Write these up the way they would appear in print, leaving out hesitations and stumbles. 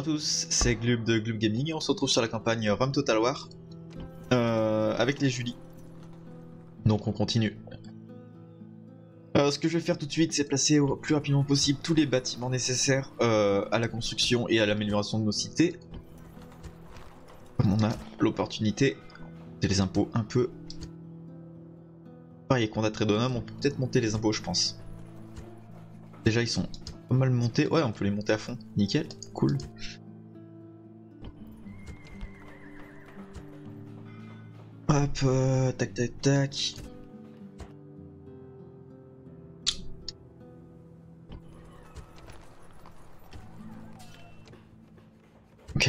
tous, c'est Glub de Glub Gaming et on se retrouve sur la campagne Rome Total War avec les Julie. Donc on continue. Ce que je vais faire tout de suite, c'est placer au plus rapidement possible tous les bâtiments nécessaires à la construction et à l'amélioration de nos cités. Comme on a l'opportunité, c'est les impôts un peu. Pareil qu'on a Trédonum, on peut peut-être monter les impôts, je pense. Déjà ils sont pas mal montés, ouais on peut les monter à fond, nickel, cool. Hop, tac tac tac. Ok.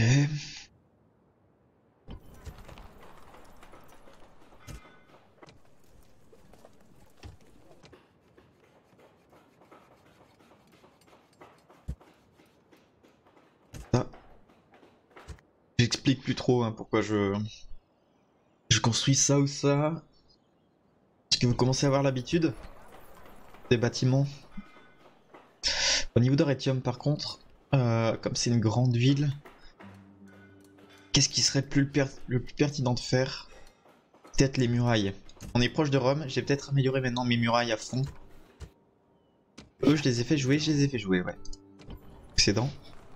Ça. J'explique plus trop hein, pourquoi je construis ça ou ça. Parce que vous commencez à avoir l'habitude des bâtiments. Au niveau d'Oretium par contre, comme c'est une grande ville, qu'est-ce qui serait le plus pertinent de faire? Peut-être les murailles. On est proche de Rome, j'ai peut-être amélioré maintenant mes murailles à fond. Eux je les ai fait jouer, ouais. Excédent.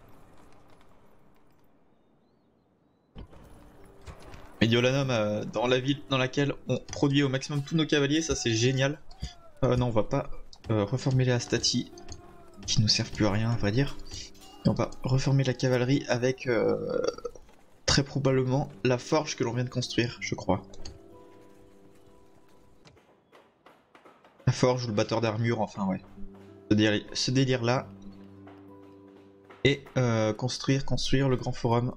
Mediolanum dans la ville dans laquelle on produit au maximum tous nos cavaliers, ça c'est génial. Non on va pas reformer les Astati qui nous servent plus à rien à vrai dire. Et on va reformer la cavalerie avec très probablement la forge que l'on vient de construire, je crois. La forge ou le batteur d'armure, enfin ouais. Ce délire là. Et construire le grand forum.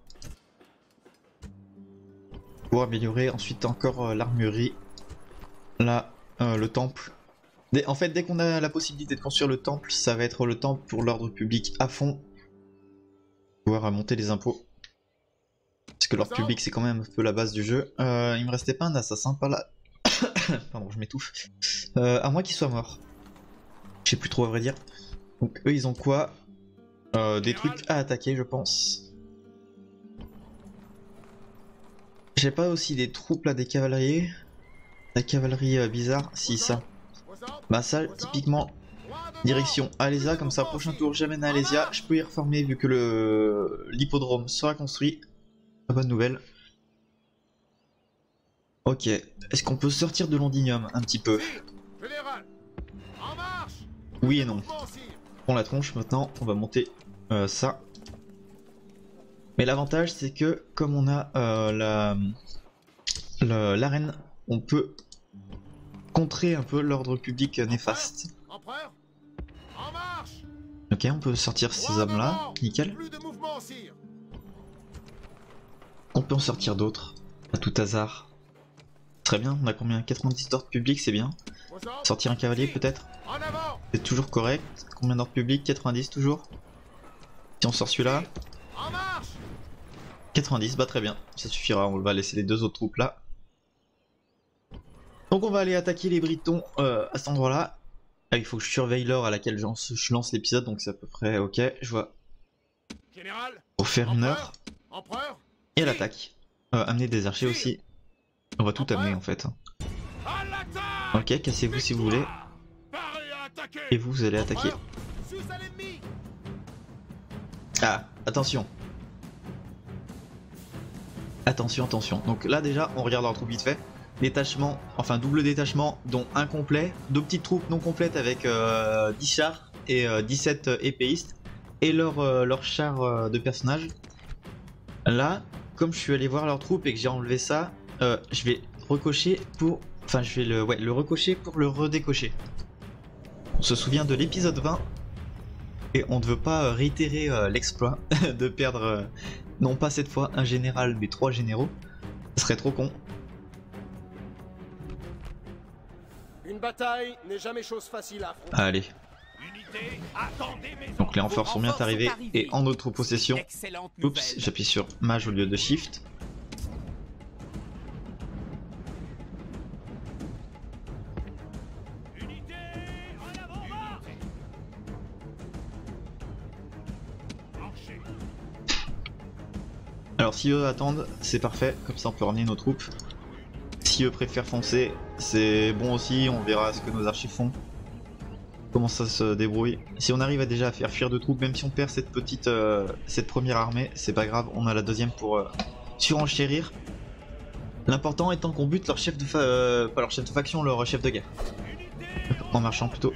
Pour améliorer ensuite encore l'armurerie. Là, le temple. En fait, dès qu'on a la possibilité de construire le temple, ça va être le temple pour l'ordre public à fond. Pouvoir monter les impôts. Parce que l'ordre public c'est quand même un peu la base du jeu. Il me restait pas un assassin par là. Pardon, je m'étouffe. À moins qu'il soit mort. Je sais plus trop à vrai dire. Donc eux ils ont quoi? Des trucs à attaquer je pense. J'ai pas aussi des troupes là, des cavaliers. La cavalerie bizarre, si ça. Bah ça typiquement direction Alésia, comme ça prochain tour j'amène à Alésia. Je peux y reformer vu que l'hippodrome sera construit. La bonne nouvelle. Ok, est-ce qu'on peut sortir de Londinium un petit peu? Oui et non. On la tronche maintenant, on va monter ça. Mais l'avantage c'est que comme on a l'arène, on peut contrer un peu l'ordre public néfaste. Ok, on peut sortir ces hommes là, nickel. On peut en sortir d'autres, à tout hasard. Très bien, on a combien? 90 d'ordre public, c'est bien. Sortir un cavalier peut-être? C'est toujours correct. Combien d'ordre public? 90 toujours. Si on sort celui-là. 90, bah très bien, ça suffira, on va laisser les deux autres troupes là. Donc on va aller attaquer les Britons à cet endroit là. Ah, il faut que je surveille l'heure à laquelle je lance l'épisode, donc c'est à peu près ok, je vois. Pour faire une heure. Et à l'attaque. Amener des archers aussi. On va tout amener en fait. Ok, cassez-vous si vous voulez. Et vous allez attaquer. Ah, attention. Attention, attention. Donc là déjà, on regarde leur troupe vite fait. Détachement, enfin double détachement, dont un complet. Deux petites troupes non complètes avec 10 chars et 17 épéistes. Et leur char de personnages. Là, comme je suis allé voir leur troupe et que j'ai enlevé ça, je vais recocher pour... Enfin, je vais le recocher pour le redécocher. On se souvient de l'épisode 20. Et on ne veut pas réitérer l'exploit de perdre, non pas cette fois un général, mais 3 généraux. Ce serait trop con. Une bataille n'est jamais chose facile à affronter. Allez. Donc les renforts sont bien arrivés et en notre possession. Oups, j'appuie sur Mage au lieu de Shift. Alors si eux attendent, c'est parfait, comme ça on peut ramener nos troupes. Si eux préfèrent foncer, c'est bon aussi, on verra ce que nos archers font. Comment ça se débrouille. Si on arrive à déjà faire fuir 2 troupes, même si on perd cette première armée, c'est pas grave, on a la deuxième pour surenchérir. L'important étant qu'on bute leur chef de pas leur chef de faction, leur chef de guerre. En marchant plutôt.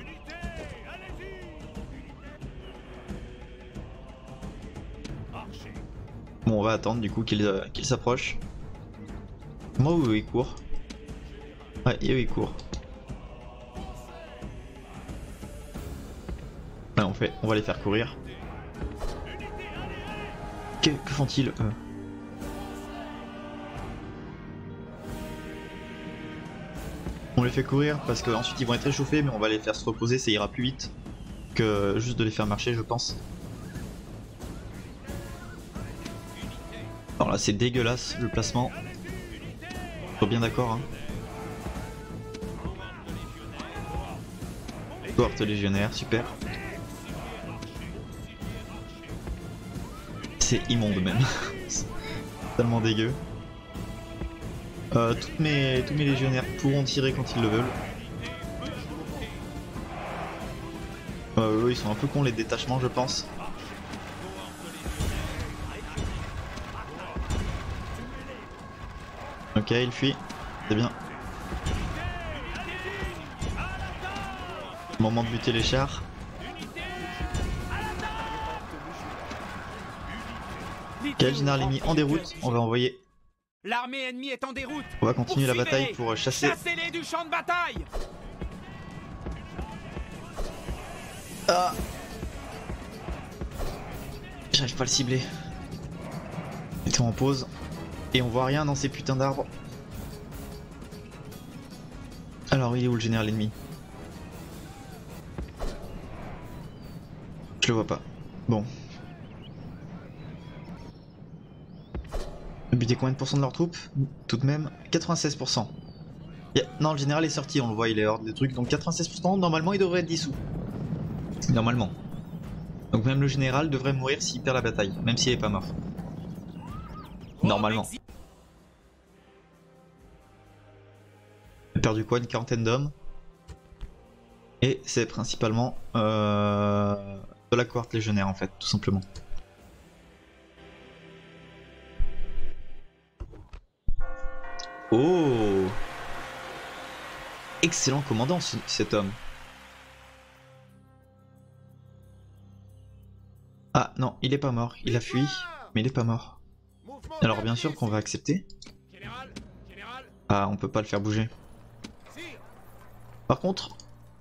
Bon, on va attendre du coup qu'il s'approche. Moi où il court. Ouais, eux ils courent. Là on va les faire courir. Que font-ils eux? On les fait courir parce qu'ensuite ils vont être réchauffés, mais on va les faire se reposer, ça ira plus vite que juste de les faire marcher, je pense. Alors là c'est dégueulasse le placement. Sois bien d'accord hein. Cohorte légionnaire, super. C'est immonde même. C'est tellement dégueu. Tous mes légionnaires pourront tirer quand ils le veulent. Eux ils sont un peu cons les détachements je pense. Ok, il fuit, c'est bien. Moment de buter les chars. Ok, le général ennemi en déroute, on va envoyer. L'armée ennemie est en déroute. On va continuer la bataille pour chasser. Chassez-les du champ de bataille. Ah. J'arrive pas à le cibler. Mettons en pause. Et on voit rien dans ces putains d'arbres. Alors il est où le général ennemi? Je le vois pas. Bon. Buter combien de pourcents de leurs troupes? Tout de même 96%. Non, le général est sorti, on le voit, il est hors des trucs. Donc 96%, normalement il devrait être dissous. Normalement. Donc même le général devrait mourir s'il perd la bataille, même s'il est pas mort. Normalement. On a perdu quoi? Une quarantaine d'hommes. Et c'est principalement de la cohorte légionnaire en fait, tout simplement. Oh! Excellent commandant cet homme. Ah non, il est pas mort, il a fui, mais il est pas mort. Alors bien sûr qu'on va accepter. Ah, on peut pas le faire bouger. Par contre,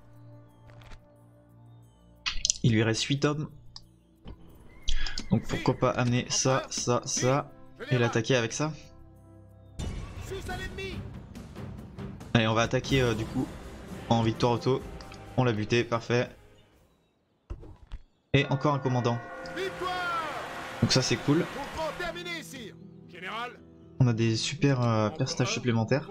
il lui reste 8 hommes. Donc pourquoi pas amener ça, ça, ça, et l'attaquer avec ça. Allez, on va attaquer du coup en victoire auto. On l'a buté, parfait. Et encore un commandant. Donc ça c'est cool. On a des super personnages supplémentaires.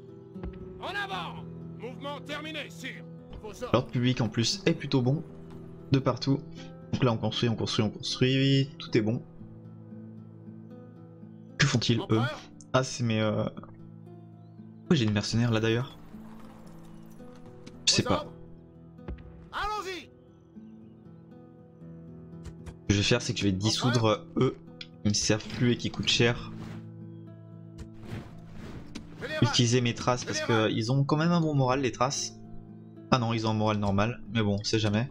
L'ordre public en plus est plutôt bon. De partout. Donc là on construit, on construit, on construit. Tout est bon. Que font-ils eux? Ah c'est mes... Pourquoi j'ai des mercenaires là d'ailleurs? Je sais pas. Ce que je vais faire c'est que je vais dissoudre eux. Ils me servent plus et qui coûtent cher. Utiliser mes traces parce qu'ils ont quand même un bon moral les traces. Ah non ils ont un moral normal. Mais bon on sait jamais.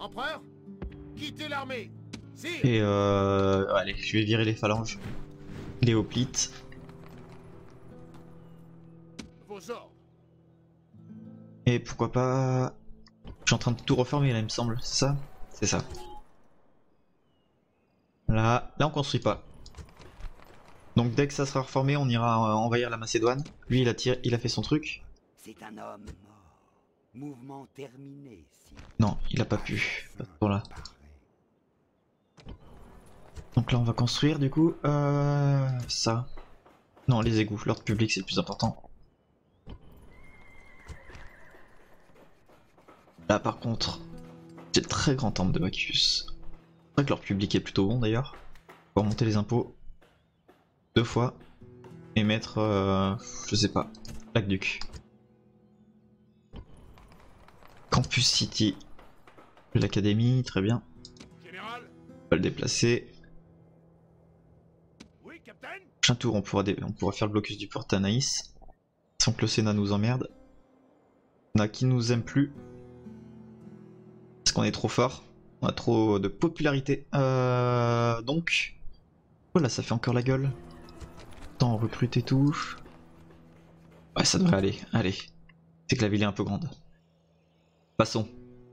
Et allez je vais virer les phalanges. Les hoplites. Et pourquoi pas... Je suis en train de tout reformer là il me semble, c'est ça? C'est ça. Là on construit pas. Donc dès que ça sera reformé on ira envahir la Macédoine. Lui il a fait son truc. C'est un homme mort. Mouvement terminé. Non, il a pas pu. Voilà. Donc là on va construire du coup ça. Non les égouts, l'ordre public c'est le plus important. Là par contre, j'ai le très grand temple de Bacchus. C'est vrai que l'ordre public est plutôt bon d'ailleurs. Pour monter les impôts. 2 fois et mettre, je sais pas, l'aqueduc. Campus City, l'académie, très bien. Général. On va le déplacer. Oui, capitaine. Prochain tour, on pourra faire le blocus du port Anaïs sans que le Sénat nous emmerde. On a qui nous aime plus parce qu'on est trop fort, on a trop de popularité. Donc, voilà, ça fait encore la gueule. Tant on recrute et tout. Ouais, ça devrait aller. Allez, c'est que la ville est un peu grande. Passons.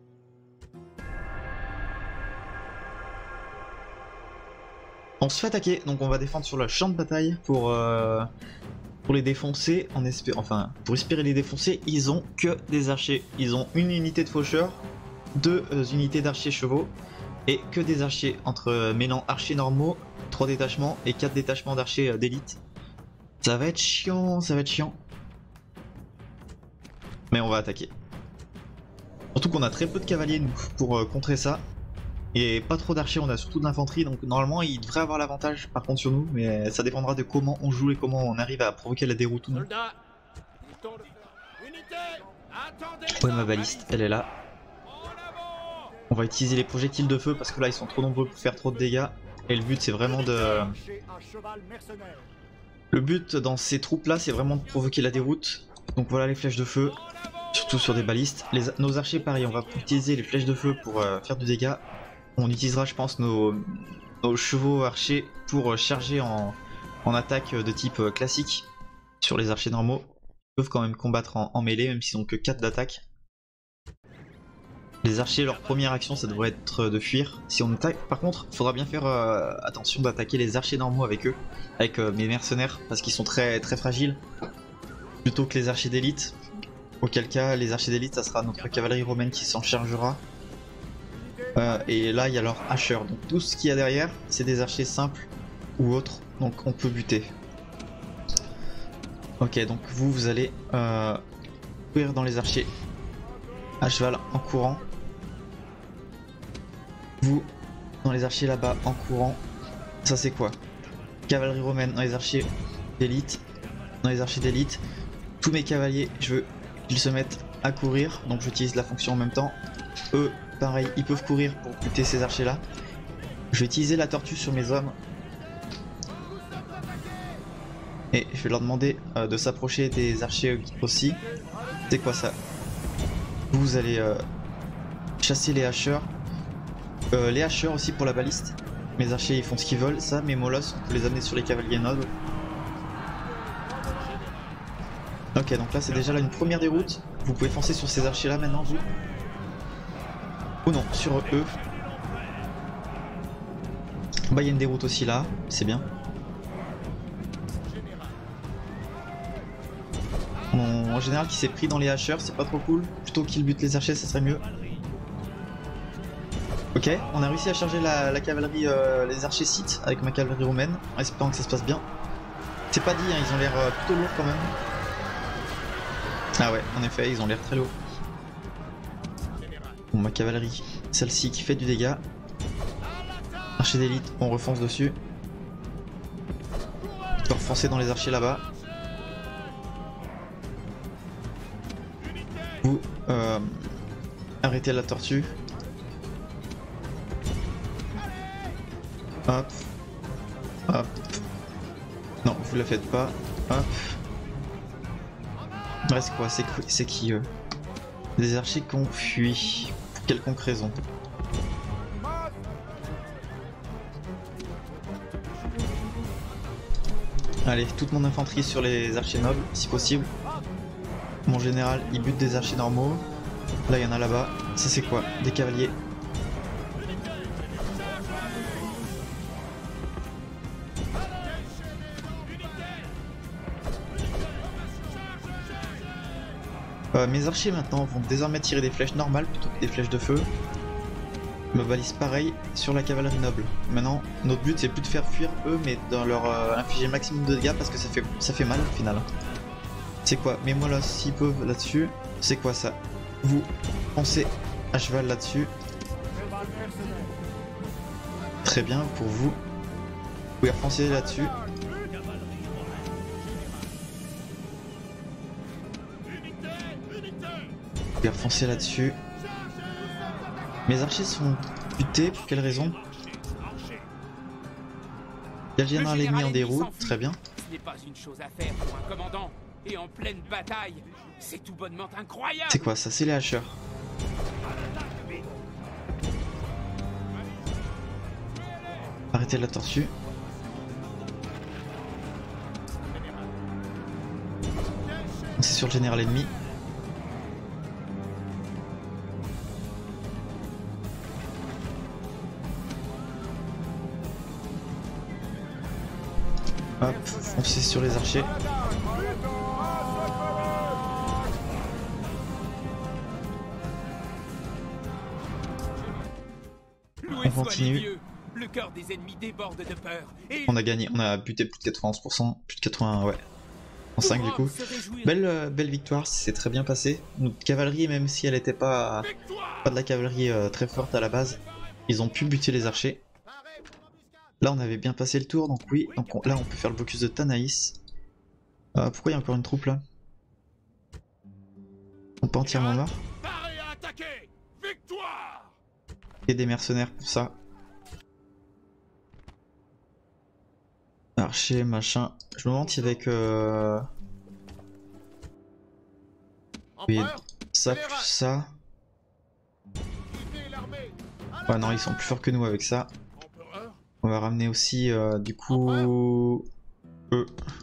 On se fait attaquer, donc on va défendre sur le champ de bataille pour les défoncer. Enfin, pour espérer les défoncer, ils ont que des archers. Ils ont une unité de faucheurs, 2 unités d'archers chevaux et que des archers entre mêlant archers normaux, 3 détachements et 4 détachements d'archers d'élite. Ça va être chiant, ça va être chiant. Mais on va attaquer. Surtout qu'on a très peu de cavaliers nous pour contrer ça. Et pas trop d'archers, on a surtout de l'infanterie, donc normalement il devrait avoir l'avantage par contre sur nous, mais ça dépendra de comment on joue et comment on arrive à provoquer la déroute ou non. Soldats. Unité. Attendez. Ouais, ma baliste, elle est là. On va utiliser les projectiles de feu parce que là ils sont trop nombreux pour faire trop de dégâts. Et le but c'est vraiment de... Le but dans ces troupes là c'est vraiment de provoquer la déroute. Donc voilà les flèches de feu, surtout sur des balistes. Nos archers pareil, on va utiliser les flèches de feu pour faire du dégât. On utilisera je pense nos chevaux archers pour charger en attaque de type classique sur les archers normaux. Ils peuvent quand même combattre en mêlée même s'ils n'ont que 4 d'attaque. Les archers, leur première action ça devrait être de fuir. Si on attaque, par contre, il faudra bien faire attention d'attaquer les archers normaux avec eux, avec mes mercenaires, parce qu'ils sont très très fragiles, plutôt que les archers d'élite. Auquel cas, les archers d'élite, ça sera notre cavalerie romaine qui s'en chargera. Et là, il y a leur hacheur. Donc tout ce qu'il y a derrière, c'est des archers simples ou autres, donc on peut buter. Ok, donc vous allez courir dans les archers à cheval en courant. Vous, dans les archers là-bas en courant. Ça c'est quoi? Cavalerie romaine dans les archers d'élite. Dans les archers d'élite, tous mes cavaliers, je veux qu'ils se mettent à courir. Donc j'utilise la fonction en même temps. Eux, pareil, ils peuvent courir pour buter ces archers là. Je vais utiliser la tortue sur mes hommes. Et je vais leur demander de s'approcher des archers aussi. C'est quoi ça? Vous allez chasser les hacheurs. Les hacheurs aussi pour la baliste. Mes archers ils font ce qu'ils veulent. Ça, mes molosses, on peut les amener sur les cavaliers nobles. Ok, donc là c'est déjà là une première déroute. Vous pouvez foncer sur ces archers là maintenant, vous. Ou non, sur eux. Bah il y a une déroute aussi là, c'est bien. En général qui s'est pris dans les hacheurs, c'est pas trop cool. Plutôt qu'il bute les archers, ça serait mieux. Ok, on a réussi à charger la cavalerie, les archers scythes avec ma cavalerie romaine, en espérant que ça se passe bien. C'est pas dit, hein, ils ont l'air plutôt lourds quand même. Ah ouais, en effet, ils ont l'air très lourds. Bon, ma cavalerie, celle-ci qui fait du dégât. Archer d'élite, on refonce dessus. On peut refoncer dans les archers là-bas. Vous arrêtez la tortue. Hop. Hop. Non, vous la faites pas. Hop. Il reste quoi? C'est qui eux? Des archers qui ont fui. Pour quelconque raison. Allez, toute mon infanterie sur les archers nobles, si possible. Mon général, il bute des archers normaux. Là, il y en a là-bas. Ça, c'est quoi? Des cavaliers. Mes archers maintenant vont désormais tirer des flèches normales plutôt que des flèches de feu. Me balise pareil sur la cavalerie noble. Maintenant, notre but c'est plus de faire fuir eux, mais de leur infliger le maximum de dégâts parce que ça fait mal au final. C'est quoi? Mais moi là, s'ils peuvent là-dessus, c'est quoi ça? Vous foncez à cheval là-dessus. Très bien pour vous. Vous pouvez foncer là-dessus. vais refoncer là-dessus. Mes archers sont butés, pour quelle raison? Il y a le général ennemi en déroute, très bien. Ce n'est pas une chose à faire pour un commandant. Et en pleine bataille, c'est tout bonnement incroyable. C'est quoi ça? C'est les hacheurs. Arrêtez la tortue. C'est sur le général ennemi. Hop, foncez sur les archers. On continue. Le cœur des ennemis déborde de peur. Et On a gagné, on a buté plus de 91%, plus de 80, ouais. En 5 du coup. Belle victoire, c'est très bien passé. Notre cavalerie, même si elle n'était pas de la cavalerie très forte à la base, ils ont pu buter les archers. Là on avait bien passé le tour, donc oui, donc là on peut faire le blocus de Tanaïs. Pourquoi il y a encore une troupe là? Ils sont pas entièrement morts. Et des mercenaires pour ça. Archer, machin. Je me demande si avec oui, ça plus ça. Ouais non, ils sont plus forts que nous avec ça. On va ramener aussi du coup eux.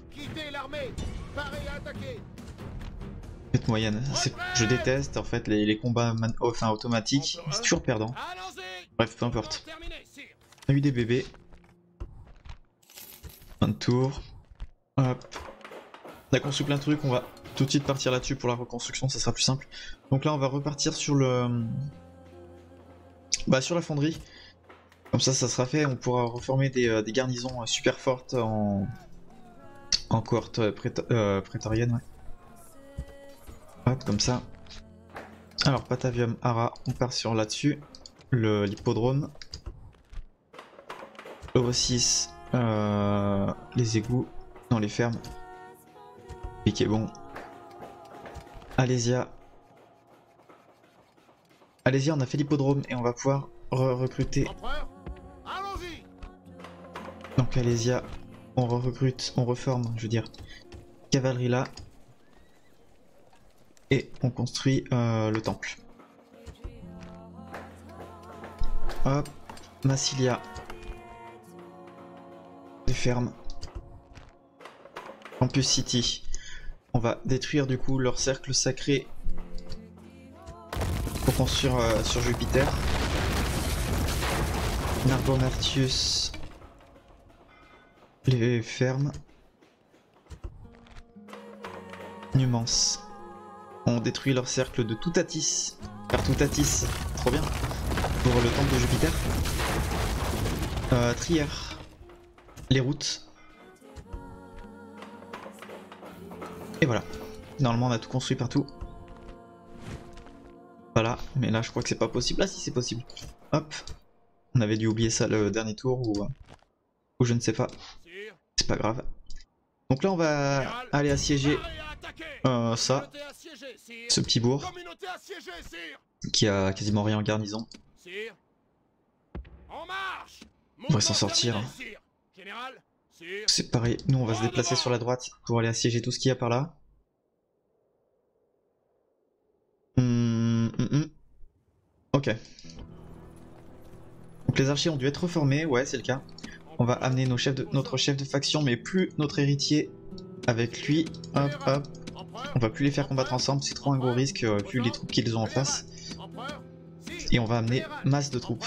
Cette moyenne. Je déteste en fait les combats enfin, automatiques. C'est toujours perdant. Bref, peu importe. On a eu des bébés. Un tour. Hop. On a construit plein de trucs, on va tout de suite partir là-dessus pour la reconstruction, ça sera plus simple. Donc là on va repartir sur le... sur la fonderie. Comme ça sera fait, on pourra reformer des garnisons super fortes en cohorte prétorienne. Ouais. Hop, comme ça. Alors Patavium, Ara, on part sur là-dessus. L'hippodrome. Euro 6. Les égouts dans les fermes. Piquet bon. Alésia. Alésia, on a fait l'hippodrome et on va pouvoir recruter. Donc Alésia, on recrute, on reforme, je veux dire, cavalerie là. Et on construit le temple. Hop, Massilia. Les fermes. Campus City. On va détruire du coup leur cercle sacré pour construire sur Jupiter. Nargonartius. Les fermes. Numance. On détruit leur cercle de Toutatis. Car Toutatis, trop bien. Pour le temple de Jupiter. Trier. Les routes. Et voilà. Normalement on a tout construit partout. Voilà, mais là je crois que c'est pas possible. Ah si, c'est possible. Hop. On avait dû oublier ça le dernier tour ou je ne sais pas. C'est pas grave. Donc là on va aller assiéger ça. Ce petit bourg. Qui a quasiment rien en garnison. On va s'en sortir. C'est pareil, nous on va se déplacer sur la droite pour aller assiéger tout ce qu'il y a par là. Ok. Donc les archers ont dû être reformés, ouais c'est le cas. On va amener notre chef de faction mais plus notre héritier avec lui. Hop hop. On va plus les faire combattre ensemble, c'est trop un gros risque vu les troupes qu'ils ont en face. Et on va amener masse de troupes.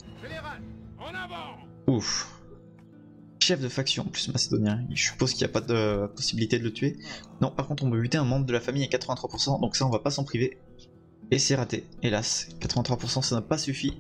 Ouf. Chef de faction en plus macédonien, je suppose qu'il n'y a pas de possibilité de le tuer. Non, par contre on peut buter un membre de la famille à 83%, donc ça on va pas s'en priver. Et c'est raté, hélas. 83% ça n'a pas suffi.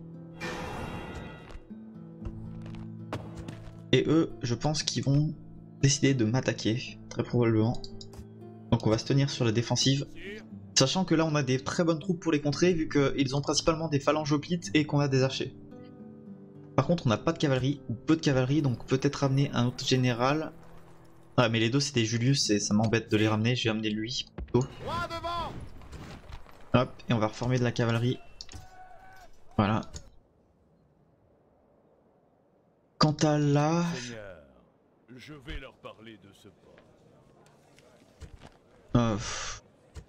Et eux, je pense qu'ils vont décider de m'attaquer, très probablement. Donc on va se tenir sur la défensive. Sachant que là on a des très bonnes troupes pour les contrer, vu qu'ils ont principalement des phalanges hoplites et qu'on a des archers. Par contre on n'a pas de cavalerie, ou peu de cavalerie, donc peut-être ramener un autre général. Ah mais les deux c'est des Julius et ça m'embête de les ramener, je vais amener lui plutôt. Hop, et on va reformer de la cavalerie. Voilà. Quant à là... Seigneur, je vais leur parler de ce port. Pff.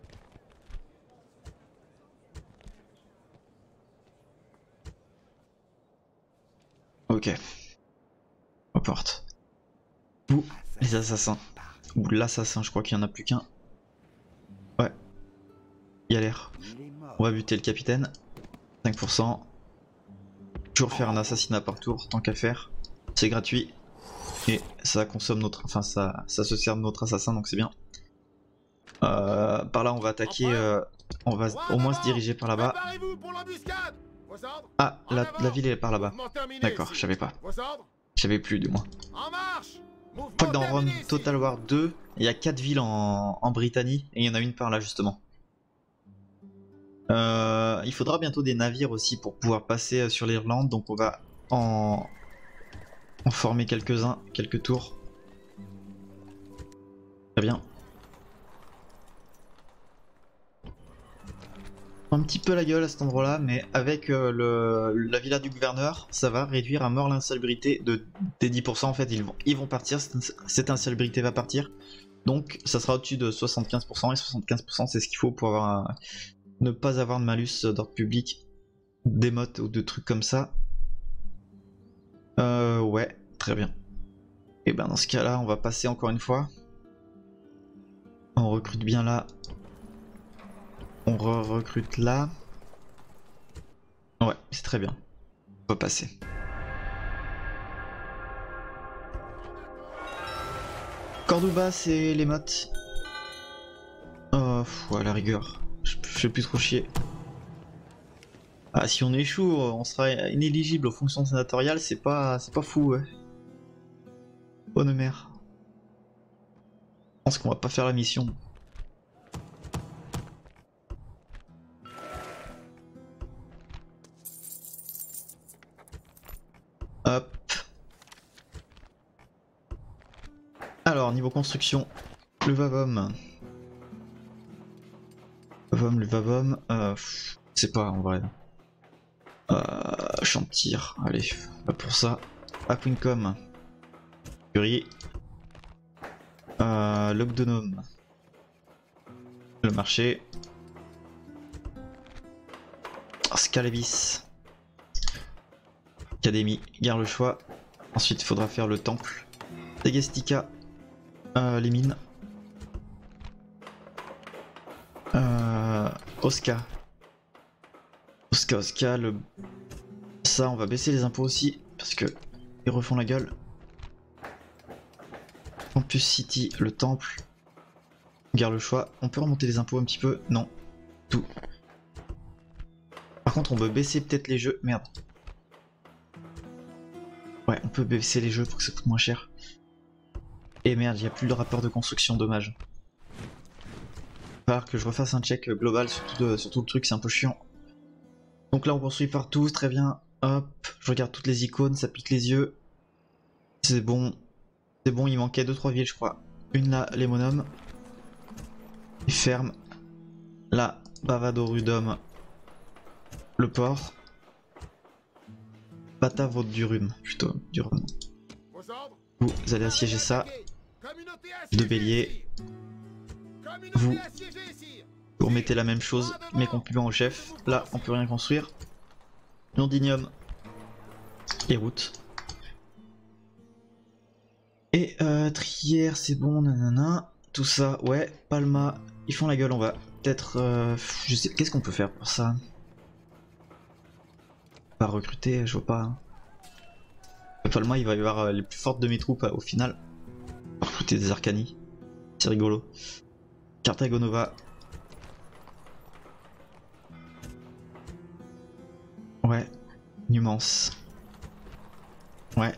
Ok. Aux portes. Vous, les assassins. Ou l'assassin, je crois qu'il y en a plus qu'un. Ouais. Il y a l'air. On va buter le capitaine. 5%. Toujours faire un assassinat par tour, tant qu'à faire. C'est gratuit. Et ça consomme notre... Enfin, ça se sert de notre assassin, donc c'est bien. Par là, on va attaquer... on va au moins se diriger par là-bas. Ah, la ville est par là-bas. D'accord, je savais pas. Je savais plus, du moins. Je crois que dans Rome Total War 2, il y a 4 villes en Britannie, et il y en a une par là, justement. Il faudra bientôt des navires aussi pour pouvoir passer sur l'Irlande, donc on va en former quelques-uns, quelques tours. Très bien. Un petit peu la gueule à cet endroit-là, mais avec la villa du gouverneur, ça va réduire à mort l'insalubrité des 10%. En fait, ils vont partir, cette insalubrité va partir. Donc ça sera au-dessus de 75%, et 75% c'est ce qu'il faut pour avoir ne pas avoir de malus d'ordre public, d'émotes ou de trucs comme ça. Ouais, très bien. Et ben dans ce cas-là, on va passer encore une fois. On recrute bien là. On recrute là. Ouais, c'est très bien. On va passer. Cordoba, c'est les mottes. Ouais, à la rigueur. Je fais plus trop chier. Ah, si on échoue, on sera inéligible aux fonctions sénatoriales, c'est pas fou, ouais. Bonne mère. Je pense qu'on va pas faire la mission. Hop. Alors, niveau construction, le Vavom. Le Vavom, je sais pas en vrai. Champ de tir, allez, pas pour ça. Aquincom. Curie. L'Ogdonome. Le marché. Scalabis. Académie, garde le choix. Ensuite, il faudra faire le temple. Degestica, les mines. Osca. Osca, ça, on va baisser les impôts aussi, parce que ils refont la gueule. Campus City, le temple. Garde le choix. On peut remonter les impôts un petit peu? Non. Tout. Par contre, on peut baisser peut-être les jeux. Merde. Ouais, on peut baisser les jeux pour que ça coûte moins cher. Et merde, il n'y a plus de rapport de construction, dommage. Il va falloir que je refasse un check global sur tout le truc, c'est un peu chiant. Donc là on construit partout, très bien. Hop, je regarde toutes les icônes, ça pique les yeux. C'est bon. C'est bon, il manquait 2-3 villes je crois. Une là, Lémonum. Et ferme. Là, Bavadorudum. Le port. Batavodurum, plutôt, du rhum. Vous allez assiéger ça. De bélier. Vous remettez la même chose, mes compliments au chef. Là, on peut rien construire. Londinium. Les routes. Et Trière, c'est bon, nanana. Tout ça, ouais. Palma, ils font la gueule, on va peut-être... je sais, qu'est-ce qu'on peut faire pour ça? Pas recruter, je vois pas. Palma, il va y avoir les plus fortes de mes troupes au final. On va recruter des Arcani. C'est rigolo. Carthago Nova. Ouais. Numance. Ouais.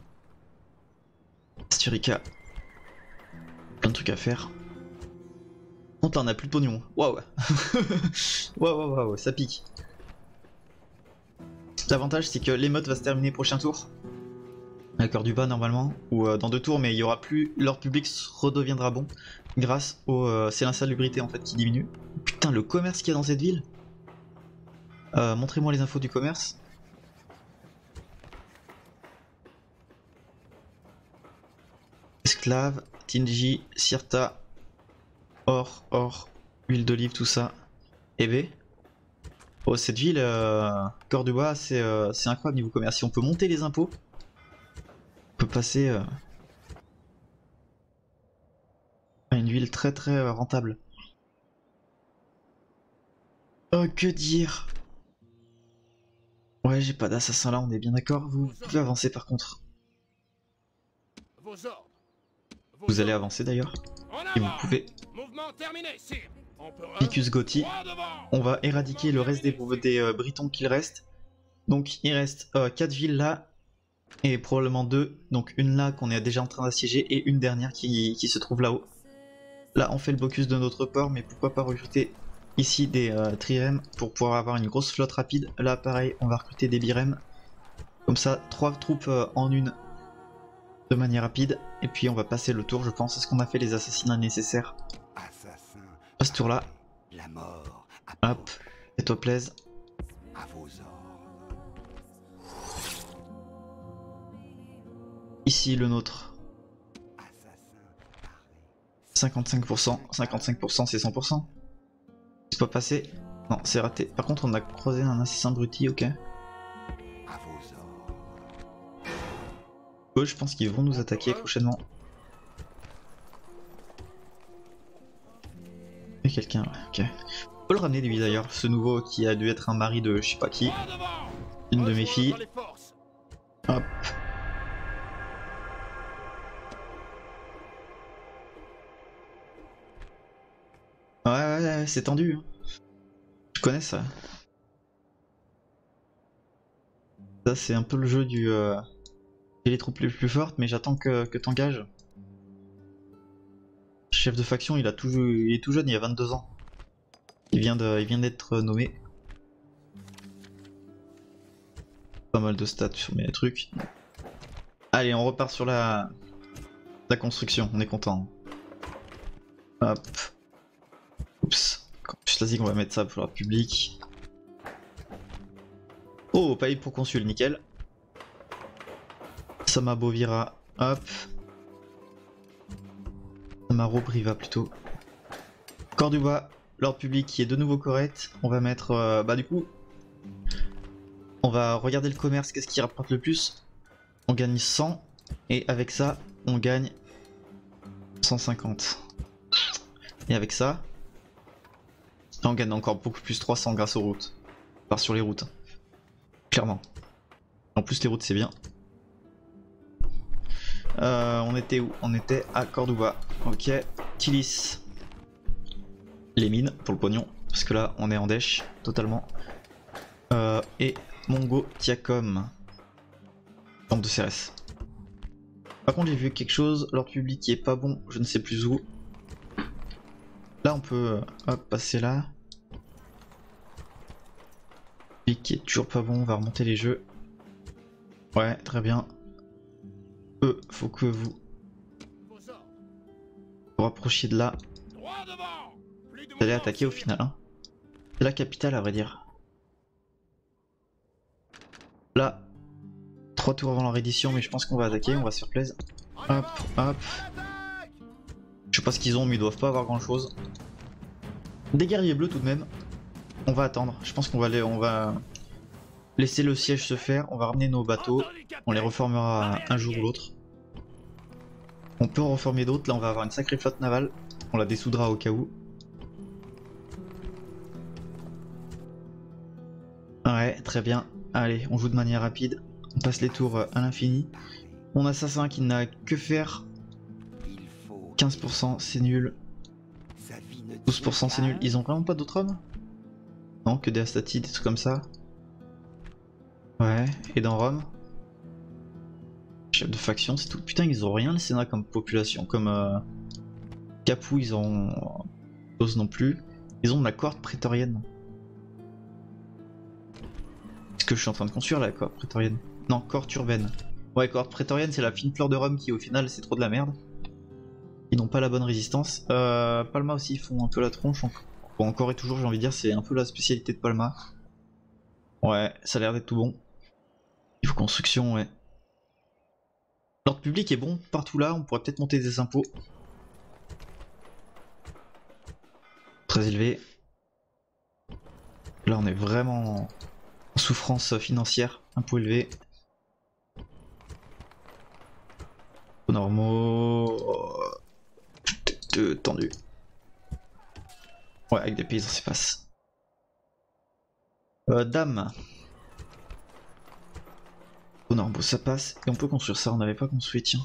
Sturica. Plein de trucs à faire. Contre là on a plus de pognon. Waouh. Waouh, ça pique. L'avantage c'est que l'émote va se terminer prochain tour. à Corduba normalement, ou dans 2 tours, mais il y aura plus. L'ordre public redeviendra bon grâce au. C'est l'insalubrité en fait qui diminue. Putain, le commerce qu'il y a dans cette ville. Montrez-moi les infos du commerce. Esclave, Tinji, Sirta, or, huile d'olive, tout ça. Et B. Oh, cette ville, Corduba, c'est incroyable niveau commerce. Si on peut monter les impôts, on peut passer à une ville très très rentable. Oh, que dire? Ouais, j'ai pas d'assassin là, on est bien d'accord. Vous pouvez avancer par contre. Vos ordres. Vous allez avancer d'ailleurs. En Et vous avant. pouvez. Mouvement terminé, sire. Picus Gotti. Droit devant. On va éradiquer le reste des Britons qu'il reste. Donc il reste 4 villes là. Et probablement 2. Donc une là qu'on est déjà en train d'assiéger. Et une dernière qui se trouve là-haut. Là on fait le blocus de notre port. Mais pourquoi pas recruter ici des trirèmes pour pouvoir avoir une grosse flotte rapide. Là pareil on va recruter des birèmes. Comme ça 3 troupes en une. De manière rapide. Et puis on va passer le tour je pense. Est-ce qu'on a fait les assassinats nécessaires? Assassin. À ce tour là. La mort. À Hop. Fais-toi plaise. À vos ordres. Ici le nôtre. Assassin. 55%, 55% c'est 100%. C'est pas passé. Non, c'est raté. Par contre, on a croisé un assassin bruti, ok. À vos ordres. Eux, je pense qu'ils vont nous attaquer prochainement. Et quelqu'un, ok. On peut le ramener lui d'ailleurs, ce nouveau qui a dû être un mari de je sais pas qui. Droit devant. Une de mes Rejoindre filles. les forces. Hop. Ouais, c'est tendu. Hein. Je connais ça. Ça, c'est un peu le jeu du. J'ai les troupes les plus fortes, mais j'attends que t'engages. Chef de faction, il est tout jeune, il a 22 ans. Il vient d'être nommé. Pas mal de stats sur mes trucs. Allez, on repart sur la construction, on est content. Hop. Oups. Campus Lasig, on va mettre ça pour l'ordre public. Oh, pas pour consul, nickel. Sama Bovira, hop. Samaro Briva plutôt. Corduba, l'ordre public qui est de nouveau correct. On va mettre, bah du coup, on va regarder le commerce, qu'est-ce qui rapporte le plus. On gagne 100 et avec ça, on gagne 150. Et avec ça, on gagne encore beaucoup plus 300 grâce aux routes. On part sur les routes. Clairement. En plus les routes c'est bien. On était où? On était à Corduba. Ok. Tilis. Les mines pour le pognon. Parce que là on est en dèche totalement. Et Mongo Tiacom. Lampe de CRS. Par contre j'ai vu quelque chose. L'ordre public qui est pas bon. Je ne sais plus où. Là on peut hop, passer là. Qui est toujours pas bon, on va remonter les jeux. Ouais, très bien. Faut que vous vous rapprochiez de là. Vous allez attaquer au final. Hein. C'est la capitale à vrai dire. Là, 3 tours avant la reddition, mais je pense qu'on va attaquer, on va se faire plaisir. Hop, hop. Je sais pas ce qu'ils ont, mais ils doivent pas avoir grand chose. Des guerriers bleus tout de même. On va attendre, je pense qu'on va laisser le siège se faire, on va ramener nos bateaux, on les reformera un jour ou l'autre. On peut en reformer d'autres, là on va avoir une sacrée flotte navale, on la dessoudra au cas où. Ouais, très bien, allez, on joue de manière rapide, on passe les tours à l'infini. Mon assassin qui n'a que faire, 15% c'est nul, 12% c'est nul, ils ont vraiment pas d'autres hommes? Non, que des Astati, des trucs comme ça. Ouais, et dans Rome. Chef de faction, c'est tout. Putain, ils ont rien le Sénat comme population. Comme Capou, ils ont. Chose non plus. Ils ont de la cohorte prétorienne. Est-ce que je suis en train de construire la cohorte prétorienne? Non, cohorte urbaine. Ouais, cohorte prétorienne, c'est la fine fleur de Rome qui, au final, c'est trop de la merde. Ils n'ont pas la bonne résistance. Palma aussi, ils font un peu la tronche. Bon, encore et toujours, j'ai envie de dire, c'est un peu la spécialité de Palma. Ouais, ça a l'air d'être tout bon. Niveau construction, ouais. L'ordre public est bon partout là, on pourrait peut-être monter des impôts. Très élevé. Là, on est vraiment en souffrance financière, impôts élevés. Normaux. Tendu. Ouais, avec des paysans, c'est face. Dame. Au normaux, ça passe. Et on peut construire ça, on n'avait pas construit, tiens.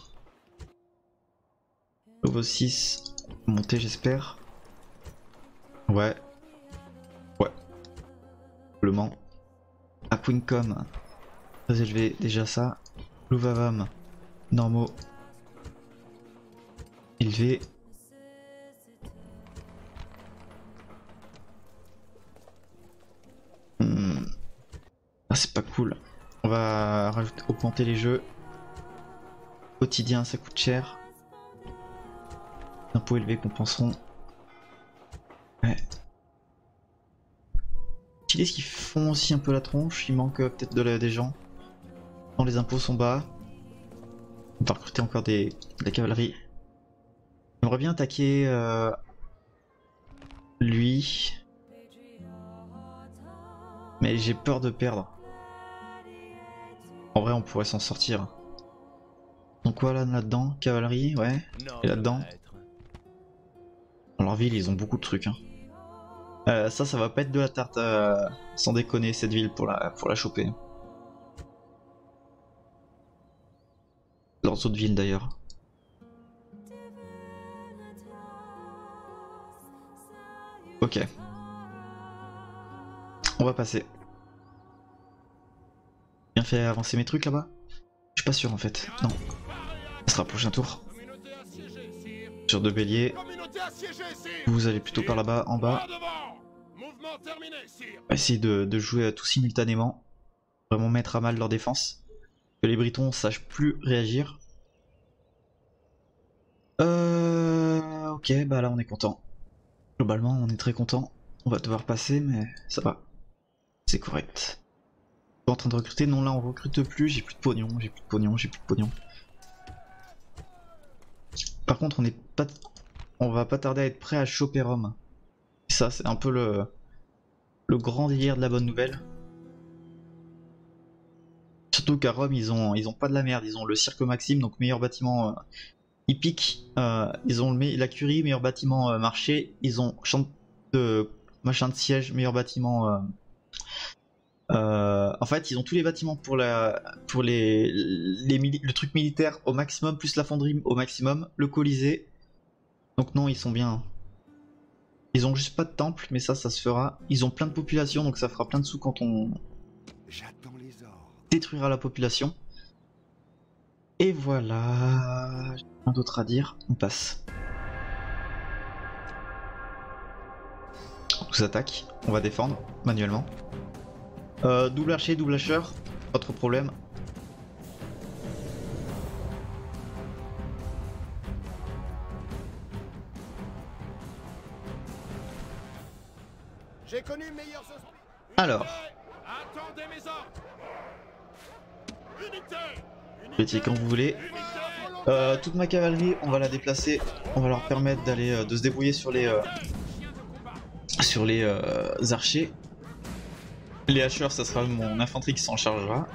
Niveau 6. Monter, j'espère. Ouais. Ouais. Le Mans. À Quincom. Très élevé, déjà ça. Louvavam. Normaux. Élevé. Ah, c'est pas cool. On va rajouter, augmenter les jeux. Quotidien, ça coûte cher. Impôts élevés compenseront. Ouais. Est-ce qu'ils font aussi un peu la tronche? Il manque peut-être des gens. Non, les impôts sont bas. On va recruter encore de la cavalerie. J'aimerais bien attaquer lui. Mais j'ai peur de perdre. En vrai, on pourrait s'en sortir. Donc quoi là-dedans? Cavalerie, ouais. Et là-dedans? Dans leur ville, ils ont beaucoup de trucs. Hein. Ça va pas être de la tarte, sans déconner, cette ville pour la choper. Leurs autres villes d'ailleurs. Ok. On va passer. Bien fait avancer mes trucs là-bas? Je suis pas sûr en fait. Non. Ça sera prochain tour. Sur 2 béliers. Vous allez plutôt par là-bas, en bas. On va essayer de jouer tout simultanément. Vraiment mettre à mal leur défense. Que les Britons sachent plus réagir. Ok, bah là on est content. Globalement on est très content. On va devoir passer mais ça va. C'est correct. En train de recruter, non là on recrute plus, j'ai plus de pognon, j'ai plus de pognon, j'ai plus de pognon. Par contre on va pas tarder à être prêt à choper Rome. Et ça c'est un peu le grand délire de la bonne nouvelle. Surtout qu'à Rome ils ont pas de la merde, ils ont le Cirque Maxime, donc meilleur bâtiment hippique, ils ont la curie, meilleur bâtiment marché, ils ont champ de machin de siège, meilleur bâtiment... en fait, ils ont tous les bâtiments pour le truc militaire au maximum, plus la fonderie au maximum, le Colisée. Donc non, ils sont bien. Ils ont juste pas de temple, mais ça se fera. Ils ont plein de population, donc ça fera plein de sous quand on détruira la population. Et voilà. J'ai rien d'autre à dire. On passe. On nous attaque. On va défendre manuellement. Double archer, double hacheur, pas trop de problème. J'ai connu meilleurs esprits. Alors, Attendez mes ordres. petit quand vous voulez. Toute ma cavalerie, on va la déplacer. On va leur permettre d'aller de se débrouiller sur les archers. Les hacheurs, ça sera mon infanterie qui s'en chargera.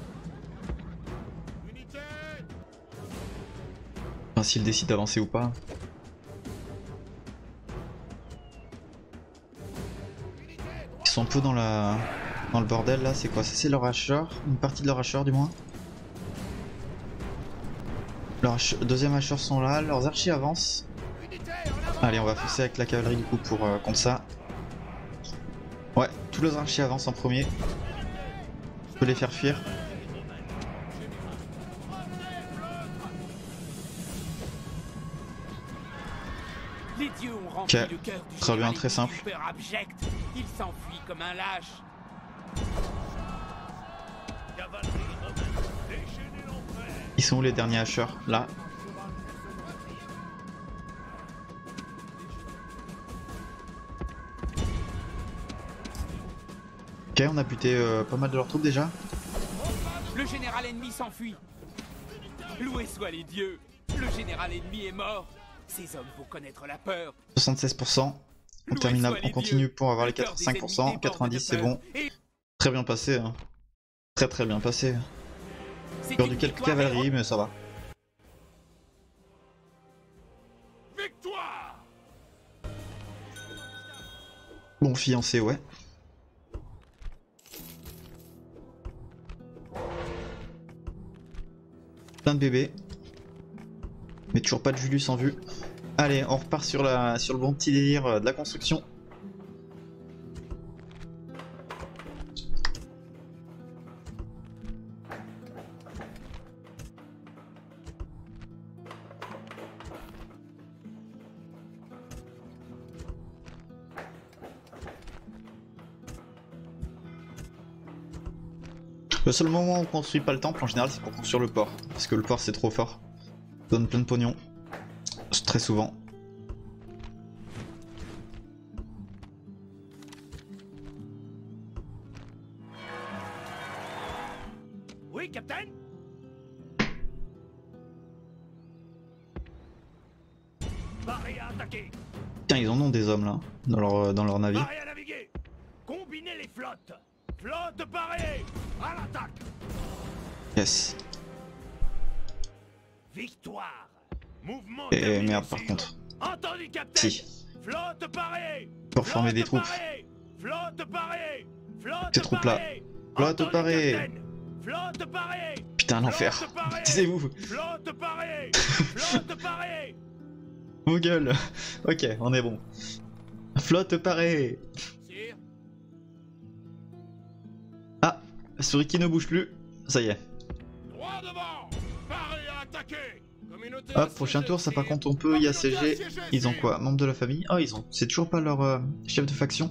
Enfin, s'ils décident d'avancer ou pas. Ils sont un peu dans le bordel là, c'est quoi? Ça c'est leur hacheur, une partie de leur hacheur du moins. Leurs deuxième hacheurs sont là, leurs archers avancent. Allez, on va foncer avec la cavalerie du coup pour contre ça. Ouais, tous les archers avancent en premier. Je peux les faire fuir. Les dieux ont rempli le cœur du très bien, général très simple. super abject. Il s'enfuit comme un lâche. Cavalerie romaine, déchaînez l'enfer. Ils sont où les derniers hacheurs? Là. Ok, on a buté pas mal de leurs troupes déjà. Le général ennemi s'enfuit. Loués soient les dieux. Le général ennemi est mort. Ces hommes vont connaître la peur. 76%. On termine, on continue pour avoir les 85%. 90 c'est bon. Très bien passé. Hein. Très bien passé. J'ai perdu quelques cavaleries mais ça va. Victoire! Bon fiancé ouais. Plein de bébés. Mais toujours pas de Julius en vue. Allez, on repart sur le bon petit délire de la construction. Le seul moment où on construit pas le temple en général c'est pour construire le port. Parce que le port c'est trop fort. Ça donne plein de pognon. Très souvent. Oui, capitaine? Paré à attaquer! Tiens, ils en ont des hommes là, dans leur navire. Paré à naviguer! Combinez les flottes! Flotte parée! À l'attaque! Yes. Victoire! Mouvement Et terminé, merde par sire. contre. Entendu, capitaine! Si. Flotte parée! Pour former des troupes. Parée! Flotte parée! Flotte Ces troupes là. parée! Flotte Entendu, parée! capitaine. Flotte parée! Putain l'enfer. Flotte parée! Taisez-vous. Flotte parée! Flotte parée! Vos gueules. Ok, on est bon. Flotte parée. Sire, Ah, souris qui ne bouge plus. Ça y est. Droit devant. Paré à attaquer. Communauté Hop, prochain tour, ça par contre on peut y assiéger. Ils ont quoi? Membres de la famille? Oh, ils ont. C'est toujours pas leur chef de faction.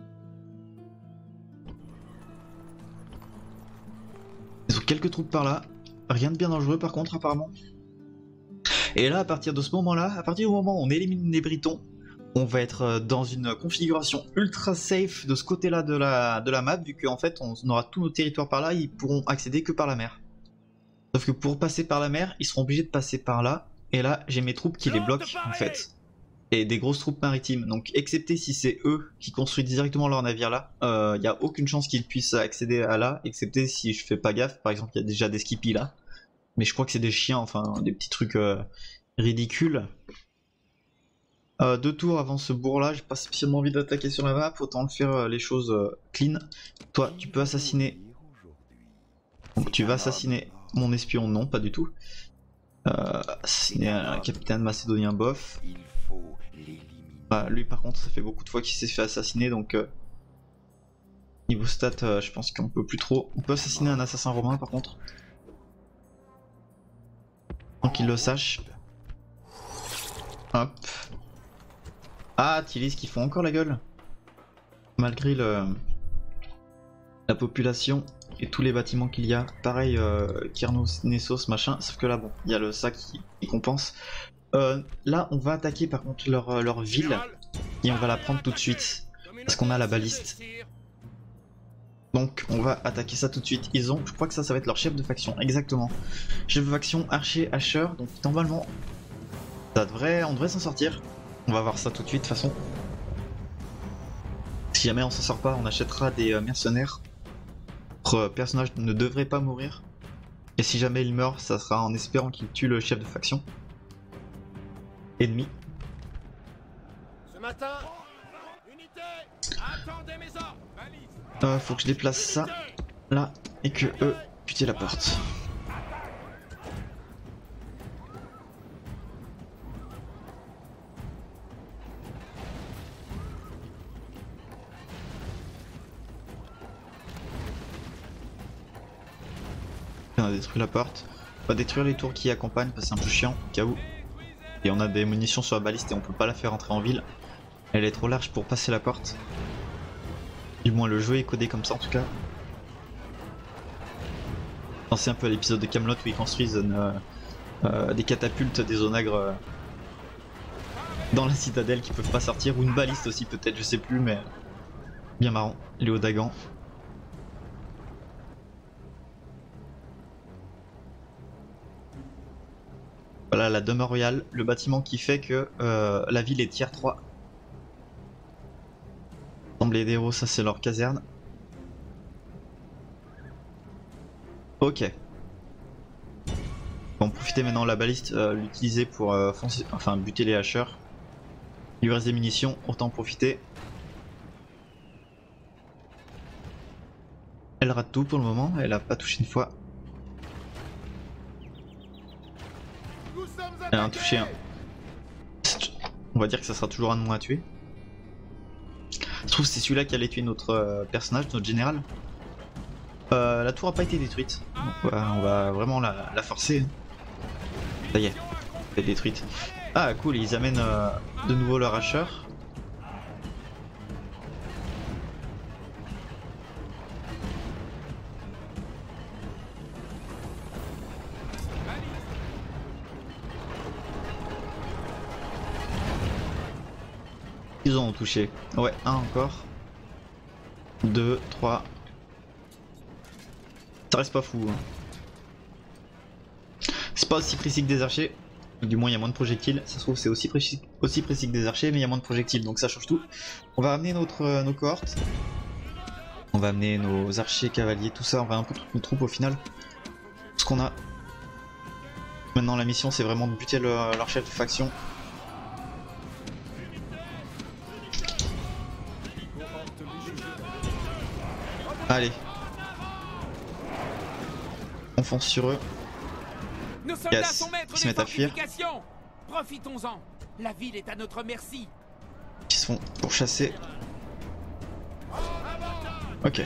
Ils ont quelques troupes par là. Rien de bien dangereux par contre apparemment. Et là, à partir de ce moment-là, à partir du moment où on élimine les Britons, on va être dans une configuration ultra safe de ce côté-là de la map, vu qu'en fait on aura tous nos territoires par là, ils pourront accéder que par la mer. Sauf que pour passer par la mer, ils seront obligés de passer par là, et là j'ai mes troupes qui les bloquent en fait. Et des grosses troupes maritimes, donc excepté si c'est eux qui construisent directement leur navire là, il n'y a aucune chance qu'ils puissent accéder à là, excepté si je fais pas gaffe, par exemple il y a déjà des skippies là. Mais je crois que c'est des chiens, enfin des petits trucs ridicules. 2 tours avant ce bourg là, j'ai pas spécialement envie d'attaquer sur la map, autant le faire les choses clean. Toi tu peux assassiner. Donc tu vas assassiner mon espion, non pas du tout. Assassiner un capitaine macédonien bof. Il faut l'éliminer. Lui par contre ça fait beaucoup de fois qu'il s'est fait assassiner donc niveau stat je pense qu'on peut plus trop. On peut assassiner un assassin romain par contre. Tant qu'il le sache. Hop. Ah, Tilis qui font encore la gueule. Malgré la population et tous les bâtiments qu'il y a. Pareil, Kyrnos, Nessos, machin. Sauf que là, bon, il y a le sac qui compense. Là, on va attaquer par contre leur ville. Et on va la prendre tout de suite. Parce qu'on a la baliste. Donc on va attaquer ça tout de suite. Ils ont, je crois que ça va être leur chef de faction, exactement. Chef de faction archer, hacheur, donc normalement on devrait s'en sortir. On va voir ça tout de suite de toute façon. Si jamais on s'en sort pas, on achètera des mercenaires. Notre personnage ne devrait pas mourir. Et si jamais il meurt, ça sera en espérant qu'il tue le chef de faction ennemi. Ce matin, unité, attendez mes ordres. Faut que je déplace ça là et que eux butent la porte. On a détruit la porte. On va détruire les tours qui accompagnent parce que c'est un peu chiant au cas où. Et on a des munitions sur la baliste et on peut pas la faire entrer en ville. Elle est trop large pour passer la porte. Du moins le jeu est codé comme ça en tout cas. Pensez un peu à l'épisode de Camelot où ils construisent des catapultes, des onagres dans la citadelle qui peuvent pas sortir, ou une baliste aussi peut-être, je sais plus, mais bien marrant, Léo Dagan. Voilà la demeure royale, le bâtiment qui fait que la ville est tier 3. Assemblée des héros, ça c'est leur caserne. Ok. Bon, profitez maintenant de la baliste, l'utiliser pour buter les hacheurs. Il lui reste des munitions, autant en profiter. Elle rate tout pour le moment, elle a pas touché une fois. Elle a un touché un. On va dire que ça sera toujours un de moins à tuer. Je trouve que c'est celui-là qui allait tuer notre personnage, notre général. La tour a pas été détruite, donc on va vraiment la forcer. Ça y est, elle est détruite. Ah cool, ils amènent de nouveau leur hacheur. Ils en ont touché. Ouais, un encore. 2, 3. Ça reste pas fou. Hein. C'est pas aussi précis que des archers. Du moins il y a moins de projectiles. Ça se trouve c'est aussi précis que des archers, mais il y a moins de projectiles, donc ça change tout. On va ramener nos cohortes. On va amener nos archers, cavaliers, tout ça. On va un peu toutes nos troupes au final. Ce qu'on a. Maintenant la mission c'est vraiment de buter leur chef de faction. Allez. On fonce sur eux. Nos soldats Yes, sont maîtres ils se des mettent à fuir. fortifications. Profitons-en. La ville est à notre merci. Ils se font pourchasser. Ok.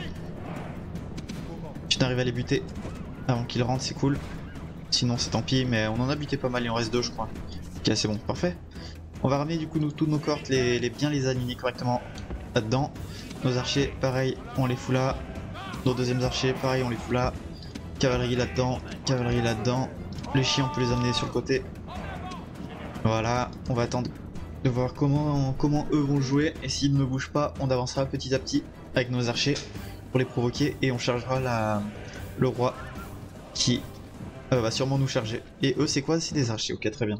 Je n'arrive à les buter avant qu'ils rentrent, c'est cool. Sinon c'est tant pis, mais on en a buté pas mal, il en reste 2 je crois. Ok, c'est bon, parfait. On va ramener du coup toutes nos cohortes, bien les aligner correctement là-dedans. Nos archers, pareil, on les fout là. Nos deuxièmes archers, pareil, on les fout là. Cavalerie là-dedans, cavalerie là-dedans. Les chiens, on peut les amener sur le côté. Voilà, on va attendre de voir comment eux vont jouer. Et s'ils ne bougent pas, on avancera petit à petit avec nos archers pour les provoquer. Et on chargera le roi qui va sûrement nous charger. Et eux, c'est quoi? C'est des archers, ok, très bien.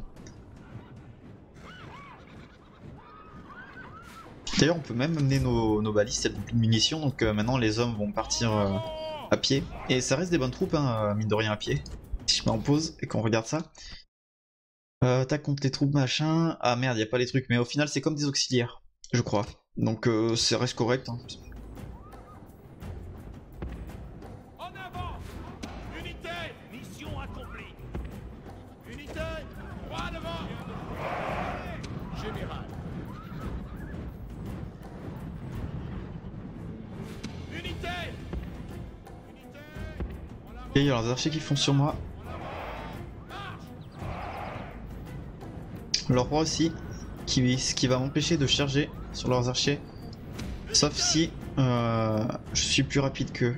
D'ailleurs, on peut même amener nos balistes, elles n'ont plus de munitions. Donc maintenant, les hommes vont partir à pied. Et ça reste des bonnes troupes, hein, mine de rien, à pied. Si je mets en pause et qu'on regarde ça. Tac contre les troupes machin. Ah merde, y a pas les trucs, mais au final c'est comme des auxiliaires, je crois. Donc ça reste correct. Hein. En avant! Unité! Mission accomplie! Unité! Droit devant! Général! Unité! Ok, il y a leurs archers qui font sur moi. Leur roi aussi, ce qui va m'empêcher de charger sur leurs archers. Sauf si je suis plus rapide qu'eux.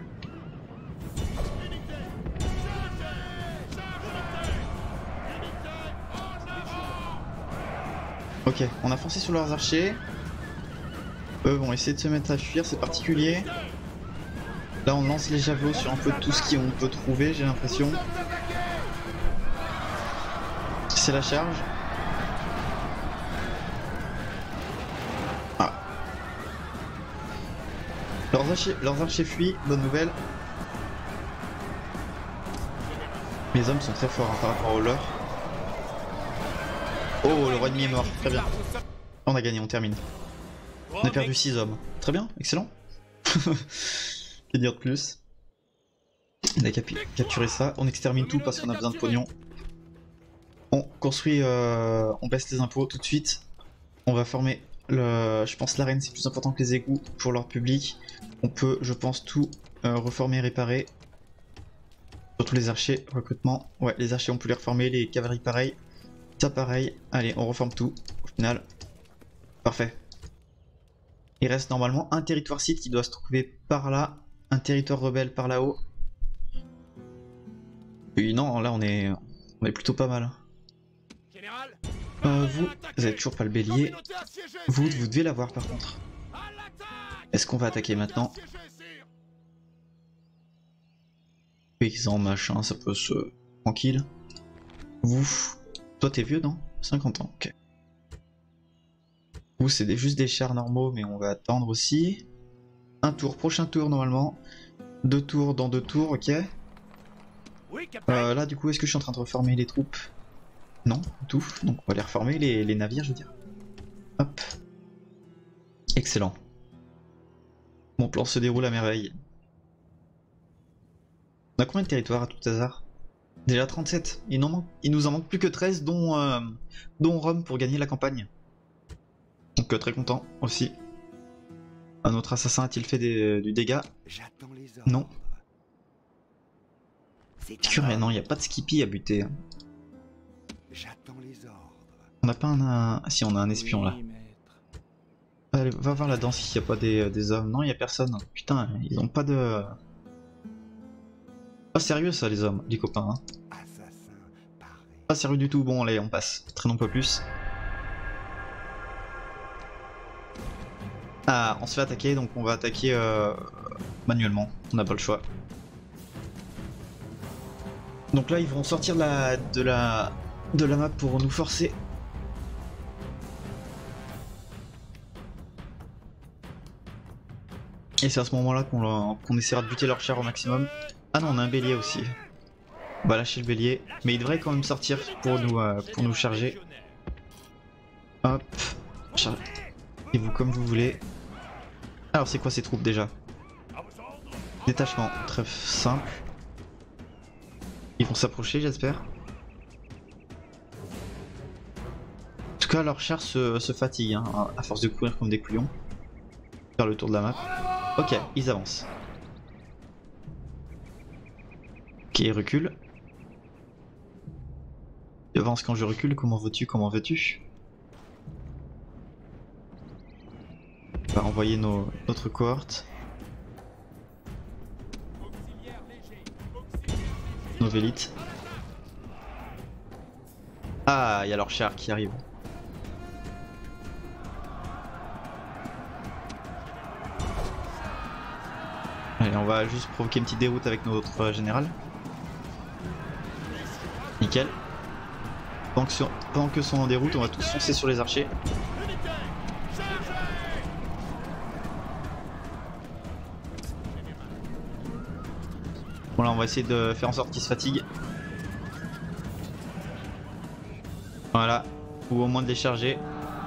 Ok, on a foncé sur leurs archers. Eux vont essayer de se mettre à fuir, c'est particulier. Là on lance les javelots sur un peu tout ce qu'on peut trouver, j'ai l'impression. C'est la charge. Ah. Leurs archers fuient, bonne nouvelle. Les hommes sont très forts hein, par rapport aux leurs. Oh, le roi ennemi est mort, très bien. On a gagné, on termine. On a perdu 6 hommes. Très bien, excellent. Que dire de plus? On a capturé ça, on extermine tout parce qu'on a besoin de pognon. On construit, on baisse les impôts tout de suite. On va former je pense l'arène c'est plus important que les égouts pour leur public. On peut, je pense, tout reformer et réparer. Surtout les archers, recrutement. Ouais, les archers on peut les reformer, les cavaleries pareil. Ça pareil. Allez, on reforme tout au final. Parfait. Il reste normalement un territoire site qui doit se trouver par là. Un territoire rebelle par là-haut. Oui, non, là on est plutôt pas mal. Général, Vous avez toujours pas le bélier. Vous devez l'avoir par contre. Est-ce qu'on va attaquer maintenant? Paysan, machin, ça peut se... Tranquille. Vous... Toi t'es vieux, non? 50 ans, ok. Vous c'est juste des chars normaux, mais on va attendre aussi. Un tour, prochain tour normalement. 2 tours dans 2 tours, ok. Oui, capitaine. Là du coup, est-ce que je suis en train de reformer les troupes? Non, tout. Donc on va les reformer, les navires, je veux dire. Hop. Excellent. Mon plan se déroule à merveille. On a combien de territoires à tout hasard? Déjà 37. Il nous en manque plus que 13, dont Rome pour gagner la campagne. Donc très content aussi. Un autre assassin a-t-il fait du dégât? J'attends les ordres. Non. C'est Sûr, mais non, il n'y a pas de Skippy à buter. J'attends les ordres. On n'a pas un... Si, on a un espion là. Oui, maître. Allez, va voir là-dedans s'il n'y a pas des hommes. Non, il n'y a personne. Putain, ils ont pas de... Pas sérieux ça les hommes, les copains. Hein. Assassin paré. Pas sérieux du tout. Bon, allez, on passe. Traînons pas plus. Ah, on se fait attaquer, donc on va attaquer manuellement. On n'a pas le choix. Donc là, ils vont sortir de la map pour nous forcer. Et c'est à ce moment-là qu'on essaiera de buter leurs chars au maximum. Ah non, on a un bélier aussi. On va lâcher le bélier, mais il devrait quand même sortir pour nous charger. Hop, chargez-vous comme vous voulez. Alors c'est quoi ces troupes déjà? Détachement, très simple. Ils vont s'approcher j'espère. En tout cas leurs chars se fatiguent hein, à force de courir comme des couillons. Faire le tour de la map. Ok, ils avancent. Ok, ils reculent. Ils avancent quand je recule, comment veux-tu, comment veux-tu? On va envoyer notre cohorte. Nos vélites. Ah, il y a leur char qui arrive. Allez, on va juste provoquer une petite déroute avec notre général. Nickel. Pendant que sont en déroute, on va tous foncer sur les archers. Bon là on va essayer de faire en sorte qu'ils se fatiguent. Voilà, ou au moins de les charger.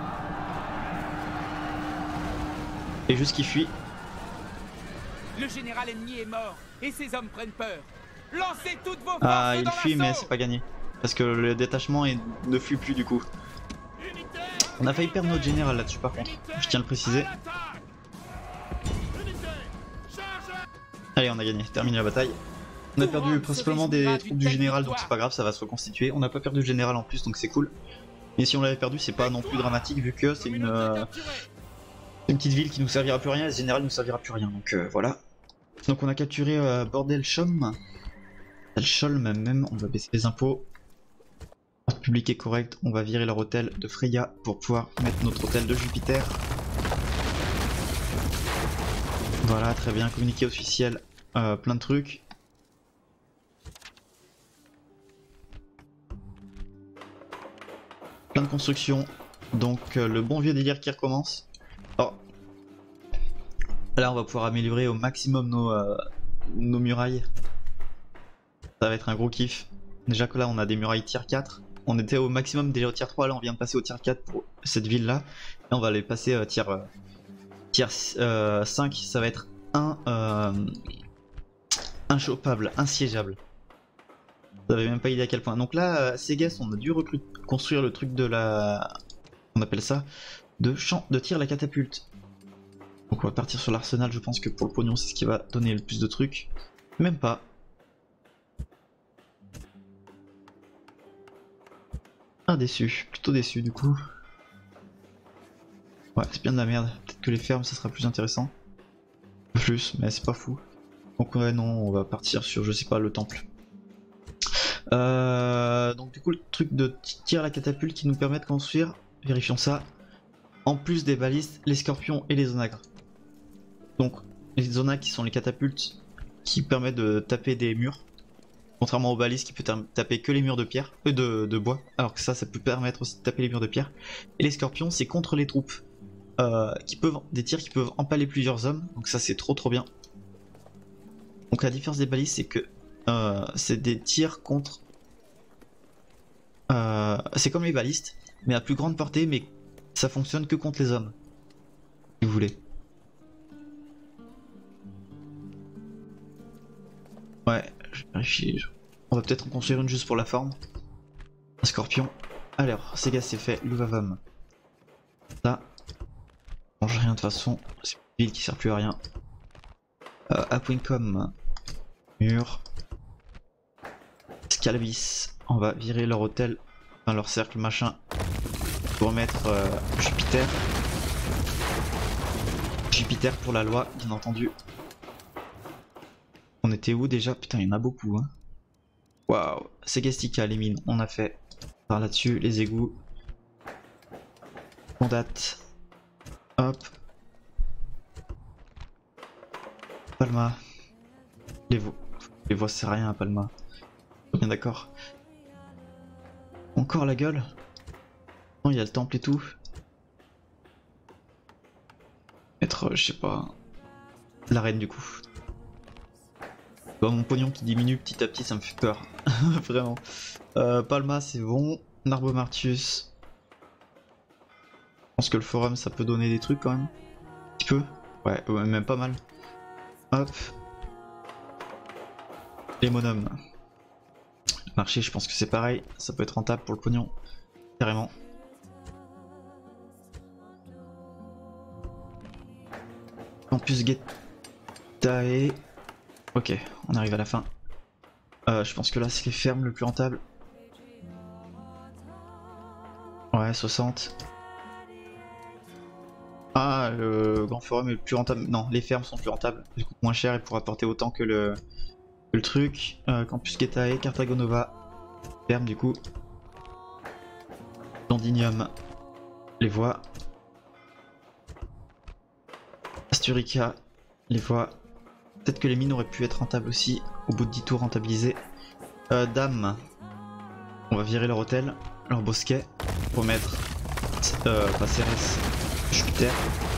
Et juste qu'ils fuient. Le général ennemi est mort et ses hommes prennent peur. Lancez toutes vos forces Ah il dans fuit mais l'assaut. c'est pas gagné. Parce que le détachement ne fuit plus du coup. On a failli perdre notre général là-dessus par contre, je tiens à le préciser. Allez on a gagné, termine la bataille. On a perdu principalement des troupes du général donc c'est pas grave, ça va se reconstituer. On n'a pas perdu le général en plus donc c'est cool. Mais si on l'avait perdu c'est pas non plus dramatique vu que c'est une petite ville qui nous servira plus rien et le général nous servira plus rien donc voilà. Donc on a capturé Bordelcholm. Même, on va baisser les impôts. L'ordre public est correct, on va virer leur hôtel de Freya pour pouvoir mettre notre hôtel de Jupiter. Voilà, très bien, communiqué officiel, plein de trucs. Plein de constructions, donc le bon vieux délire qui recommence. Oh. Là on va pouvoir améliorer au maximum nos murailles. Ça va être un gros kiff. Déjà que là on a des murailles tier 4. On était au maximum déjà au tier 3, là on vient de passer au tier 4 pour cette ville là. Et on va les passer tier 5, ça va être inchopable, insiégeable. Vous avez même pas idée à quel point. Donc là, Ségès, on a dû construire le truc de la... On appelle ça de tir à la catapulte. Donc on va partir sur l'arsenal, je pense que pour le pognon c'est ce qui va donner le plus de trucs. Même pas. Ah déçu, plutôt déçu du coup. Ouais c'est bien de la merde, peut-être que les fermes ça sera plus intéressant. Plus, mais c'est pas fou. Donc ouais non, on va partir sur je sais pas le temple. Donc du coup le truc de tir à la catapulte qui nous permet de construire, vérifions ça, en plus des balistes, les scorpions et les onagres. Donc les onagres qui sont les catapultes qui permettent de taper des murs, contrairement aux balistes qui peut taper que les murs de pierre, de bois, alors que ça peut permettre aussi de taper les murs de pierre. Et les scorpions c'est contre les troupes, des tirs qui peuvent empaler plusieurs hommes, donc ça c'est trop bien. Donc la différence des balistes c'est que c'est des tirs contre... c'est comme les balistes, mais à plus grande portée, mais ça fonctionne que contre les hommes, si vous voulez. Ouais, je vérifie. On va peut-être en construire une juste pour la forme. Un scorpion. Alors, ces gars c'est fait, l'ouvavam. Ça. On change rien de toute façon, c'est une ville qui sert plus à rien. Apwincom. Mur. Scalabis, on va virer leur hôtel, dans leur cercle machin, pour mettre Jupiter. Jupiter pour la loi, bien entendu. On était où déjà? Putain, il y en a beaucoup. Hein. Waouh, Segastica, les mines, on a fait. Par là-dessus, les égouts. On date. Hop. Palma. Les voies c'est rien à Palma. Bien d'accord. Encore la gueule. Non, il y a le temple et tout. Mettre, je sais pas, l'arène du coup. Bah, mon pognon qui diminue petit à petit, ça me fait peur. Vraiment. Palma, c'est bon. Narbo Martius. Je pense que le forum, ça peut donner des trucs quand même. Un petit peu. Ouais, même pas mal. Hop. Les monums. Marché, je pense que c'est pareil, ça peut être rentable pour le pognon, carrément. Campus Getae. Ok, on arrive à la fin. Je pense que là c'est les fermes le plus rentable. Ouais, 60. Ah, le grand forum est le plus rentable. Non, les fermes sont plus rentables, elles coûtent moins cher et pour apporter autant que le truc. Campus Getae, Cartagonova, ferme du coup. Londinium, les voies. Asturica, les voies. Peut-être que les mines auraient pu être rentables aussi, au bout de 10 tours rentabilisés. Dame, on va virer leur hôtel, leur bosquet, pour mettre Passeres, Jupiter.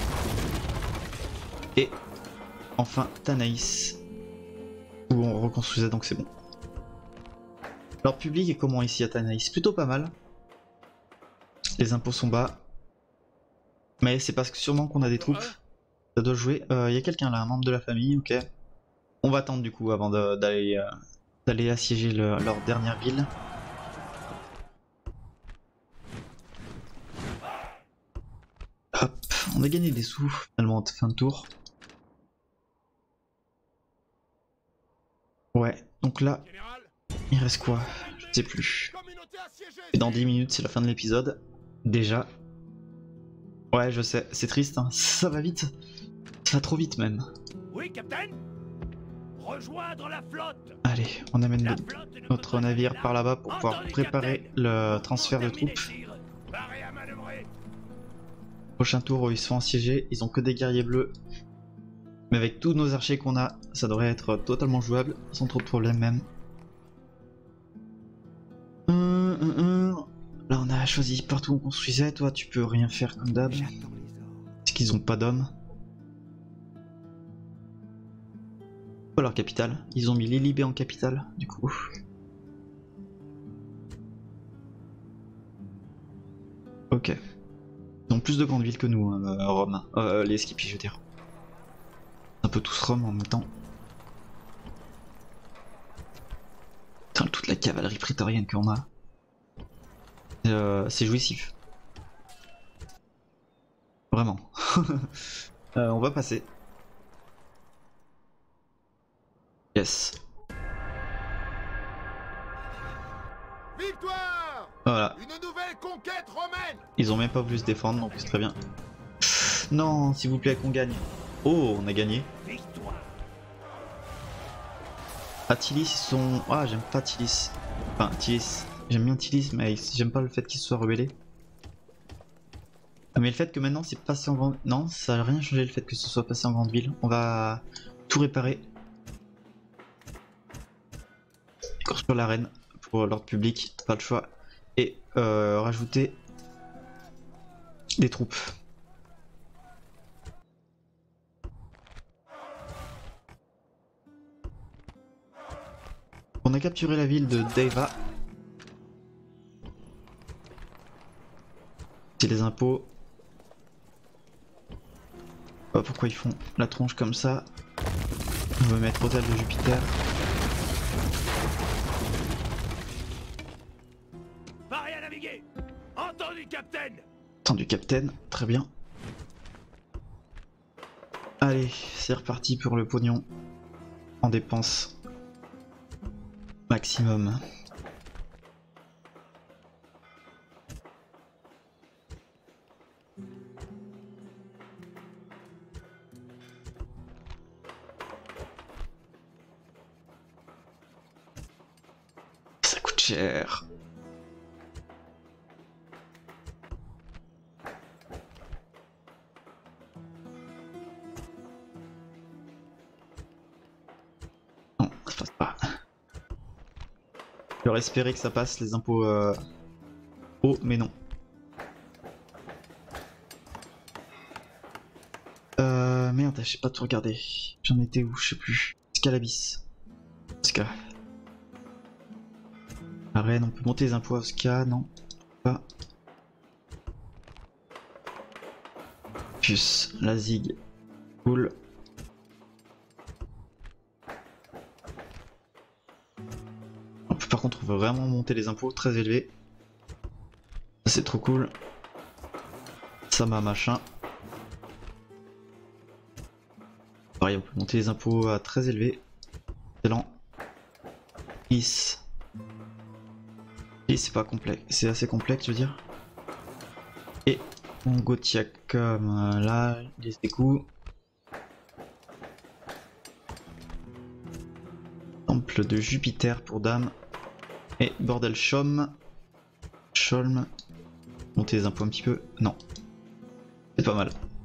Et enfin Tanaïs, où on reconstruisait, donc c'est bon. Leur public est comment ici à Tanaïs? Plutôt pas mal. Les impôts sont bas. Mais c'est parce que sûrement qu'on a des troupes. Ça doit jouer. Y a quelqu'un là, un membre de la famille, ok. On va attendre du coup avant d'aller assiéger leur dernière ville. Hop, on a gagné des sous finalement en fin de tour. Ouais, donc là, il reste quoi? Je sais plus. Et dans 10 minutes, c'est la fin de l'épisode. Déjà. Ouais, je sais, c'est triste, hein. Ça va vite. Ça va trop vite même. Oui, capitaine. Rejoindre la flotte. Allez, on amène notre navire par là-bas pour pouvoir préparer le transfert de troupes. Prochain tour, ils se font assiéger, ils ont que des guerriers bleus. Mais avec tous nos archers qu'on a, ça devrait être totalement jouable, sans trop de problèmes même. Là on a choisi partout où on construisait, toi tu peux rien faire comme d'hab. Parce qu'ils ont pas d'hommes. Pas leur capitale, ils ont mis Lilibé en capitale, du coup. Ok. Ils ont plus de grandes villes que nous, Rome. Les Skipis, je veux dire. Un peu tous Rome en même temps. Putain, toute la cavalerie prétorienne qu'on a. C'est jouissif. Vraiment. On va passer. Yes. Victoire! Voilà. Une nouvelle conquête romaine! Ils ont même pas voulu se défendre, donc c'est très bien. Non, s'il vous plaît, qu'on gagne. Oh, on a gagné. Victoire. Attilis, ils sont... Ah, j'aime pas Attilis. Enfin, Tilis. J'aime bien Tilis, mais j'aime pas le fait qu'il se soit rebellé. Mais le fait que maintenant c'est passé en grande... Non, ça n'a rien changé le fait que ce soit passé en grande ville. On va tout réparer. Construire l'arène pour l'ordre public, pas le choix. Et rajouter des troupes. On a capturé la ville de Deva. C'est les impôts. Oh, pourquoi ils font la tronche comme ça? On va mettre hôtel de Jupiter. Paré à naviguer. Entendu, capitaine. Entendu, capitaine. Très bien. Allez, c'est reparti pour le pognon. En dépenses. Maximum. Ça coûte cher. Non, ça passe pas. J'aurais espéré que ça passe les impôts hauts, mais non. Merde, j'ai pas tout regardé. J'en étais où? Je sais plus. Scalabis. Ska. Arène, on peut monter les impôts à Ska, non? Pas. Plus la zig. Cool. Par contre, on veut vraiment monter les impôts très élevés. C'est trop cool. Ça m'a machin. Pareil, on peut monter les impôts à très élevés. Excellent. Is. Et c'est pas complexe. C'est assez complexe, je veux dire. Et on Gotia comme là, les coups. Temple de Jupiter pour dame. Et bordel Cholm. Cholm. Monter les impôts un petit peu. Non. C'est pas mal.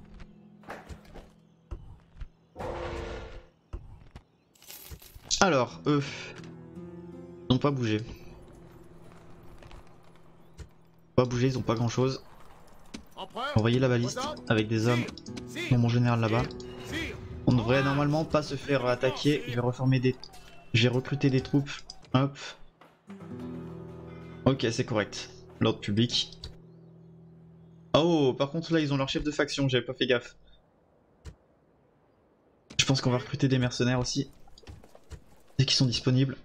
Alors, eux. Ils n'ont pas bougé. Pas bougé, ils ont pas grand chose. Envoyer la baliste avec des hommes dans mon général là-bas. On devrait normalement pas se faire attaquer. Je vais reformer des. Je vais recruter des troupes. Hop. Ok, c'est correct. L'ordre public. Oh, par contre là ils ont leur chef de faction, j'avais pas fait gaffe. Je pense qu'on va recruter des mercenaires aussi. Dès qu'ils sont disponibles.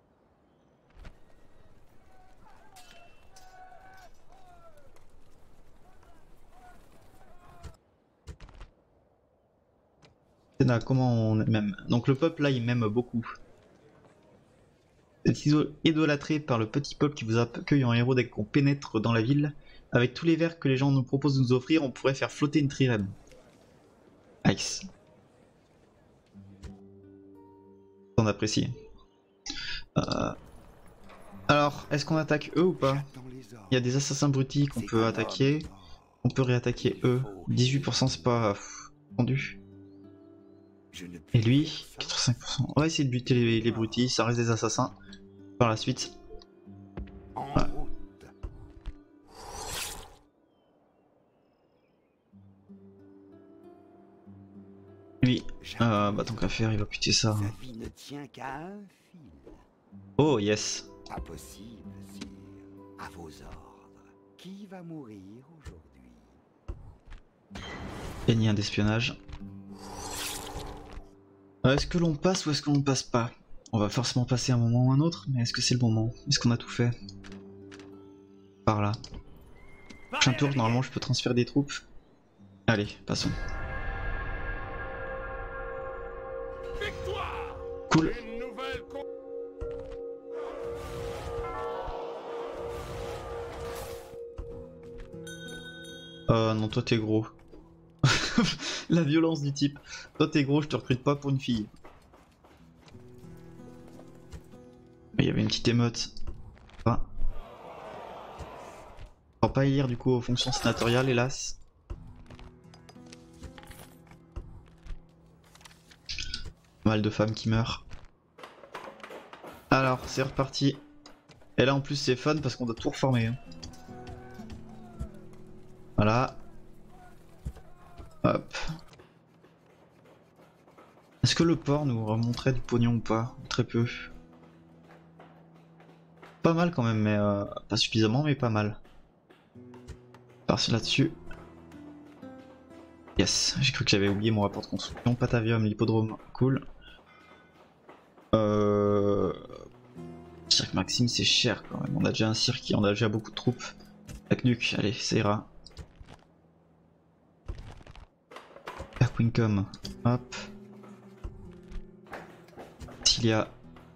Comment on m'aime? Donc le peuple là il m'aime beaucoup. C'est idolâtré par le petit peuple qui vous accueille en héros dès qu'on pénètre dans la ville. Avec tous les verres que les gens nous proposent de nous offrir, on pourrait faire flotter une trirème. Nice. On apprécie. Alors, est-ce qu'on attaque eux ou pas? Il y a des assassins brutis qu'on peut attaquer. On peut réattaquer eux. 18% c'est pas rendu. Et lui, 85%. On va essayer de buter les brutis, ça reste des assassins. Par la suite. Voilà. Lui, bah tant qu'à faire, il va buter ça. Sa vie ne tient qu'à un fil. Oh yes. Pas possible, sire. À vos ordres. Qui va mourir aujourd'hui? Gagner un d'espionnage. Est-ce que l'on passe ou est-ce que l'on passe pas? On va forcément passer un moment ou un autre, mais est-ce que c'est le bon moment? Est-ce qu'on a tout fait? Par là. Prochain tour, normalement je peux transférer des troupes. Allez, passons. Cool. Non, toi t'es gros. La violence du type. Toi t'es gros, je te recrute pas pour une fille. Il y avait une petite émeute. pas élire du coup aux fonctions sénatoriales, hélas. Mal de femmes qui meurent. Alors, c'est reparti. Et là en plus c'est fun parce qu'on doit tout reformer. Hein. Voilà. Hop. Est-ce que le port nous remonterait du pognon ou pas? Très peu. Pas mal quand même, mais pas suffisamment, mais pas mal. Par-ci là-dessus. Yes, j'ai cru que j'avais oublié mon rapport de construction. Patavium, l'hippodrome, cool. Cirque Maxime, c'est cher quand même. On a déjà un cirque, on a déjà beaucoup de troupes. Aknuk, allez, ça ira. Queencom, hop. Tilia.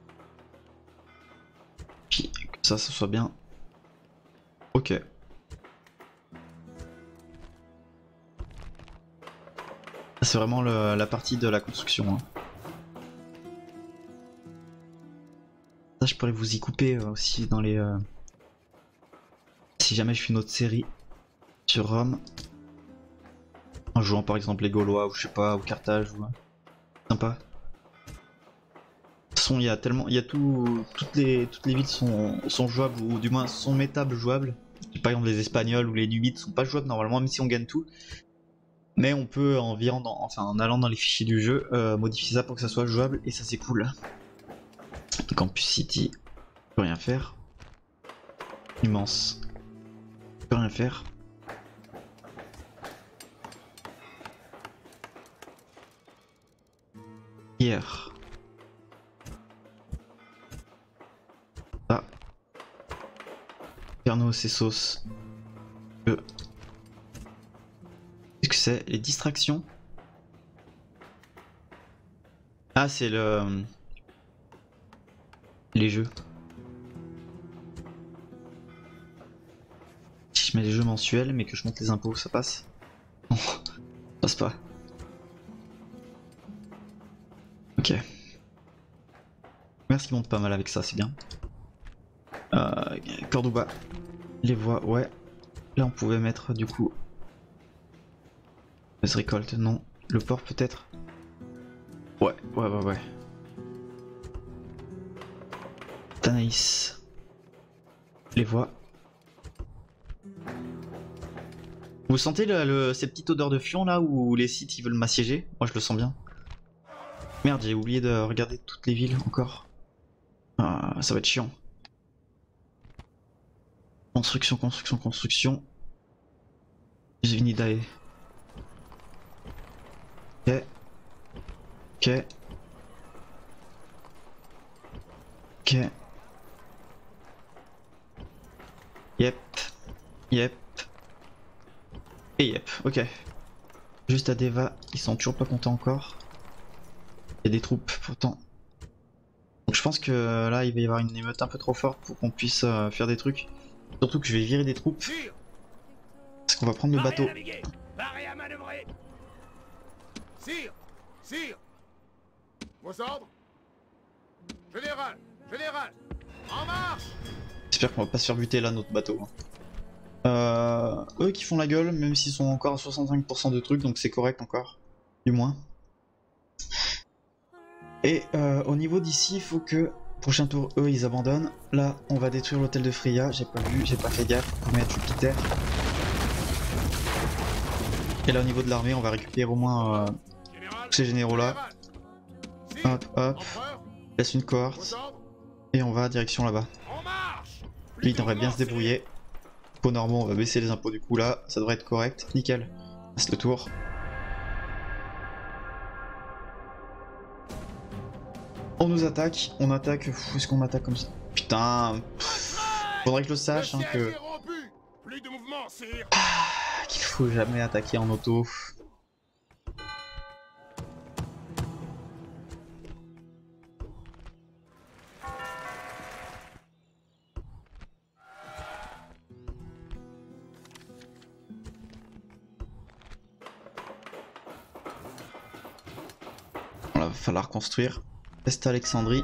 Puis que ça soit bien. Ok. C'est vraiment la partie de la construction. Hein. Ça, je pourrais vous y couper aussi dans les. Si jamais je fais une autre série sur Rome. En jouant par exemple les Gaulois ou je sais pas, ou Carthage ou. Sympa. De toute façon, il y a tellement. Il y a tout. Toutes les villes sont jouables ou du moins sont métables jouables. Par exemple, les Espagnols ou les Numides sont pas jouables normalement, même si on gagne tout. Mais on peut en allant dans les fichiers du jeu, modifier ça pour que ça soit jouable et ça c'est cool. Campus City, je peux rien faire. Immense, je peux rien faire. Hier. Ah. Perno, c'est sauce. Qu'est-ce que c'est? Les distractions? Ah, c'est les jeux. Si je mets les jeux mensuels mais que je monte les impôts, ça passe? Non, ça passe pas. Ok. Merci, monte pas mal avec ça, c'est bien. Cordoba. Les voies, ouais. Là on pouvait mettre du coup. Les récoltes, non. Le port peut-être. Ouais. Tanaïs. Les voies. Vous sentez cette petites odeurs de fion là où les sites ils veulent m'assiéger? Moi je le sens bien. Merde, j'ai oublié de regarder toutes les villes encore. Ah, ça va être chiant. Construction. Zvinidae. Ok. Yep. Et yep, ok. Juste à Deva, ils sont toujours pas contents encore. Il y a des troupes pourtant. Donc je pense que là il va y avoir une émeute un peu trop forte pour qu'on puisse faire des trucs. Surtout que je vais virer des troupes. Parce qu'on va prendre le bateau. Paré à manœuvrer. Sire. Vos ordres. Général, en marche. J'espère qu'on va pas se faire buter là notre bateau. Eux qui font la gueule, même s'ils sont encore à 65% de trucs, donc c'est correct encore. Du moins. Et au niveau d'ici, il faut que prochain tour, eux ils abandonnent. Là, on va détruire l'hôtel de Freya. J'ai pas vu, j'ai pas fait gaffe pour mettre Jupiter. Et là, au niveau de l'armée, on va récupérer au moins ces généraux là. Hop. Laisse une cohorte. Et on va direction là-bas. Lui, il devrait bien se débrouiller. Pour Normand, on va baisser les impôts du coup là. Ça devrait être correct. Nickel. Passe le tour. On nous attaque, est-ce qu'on attaque comme ça? Putain, faudrait que je le sache hein, que... Plus de mouvement, sire. Qu'il faut jamais attaquer en auto. Voilà, va falloir construire. Est Alexandrie.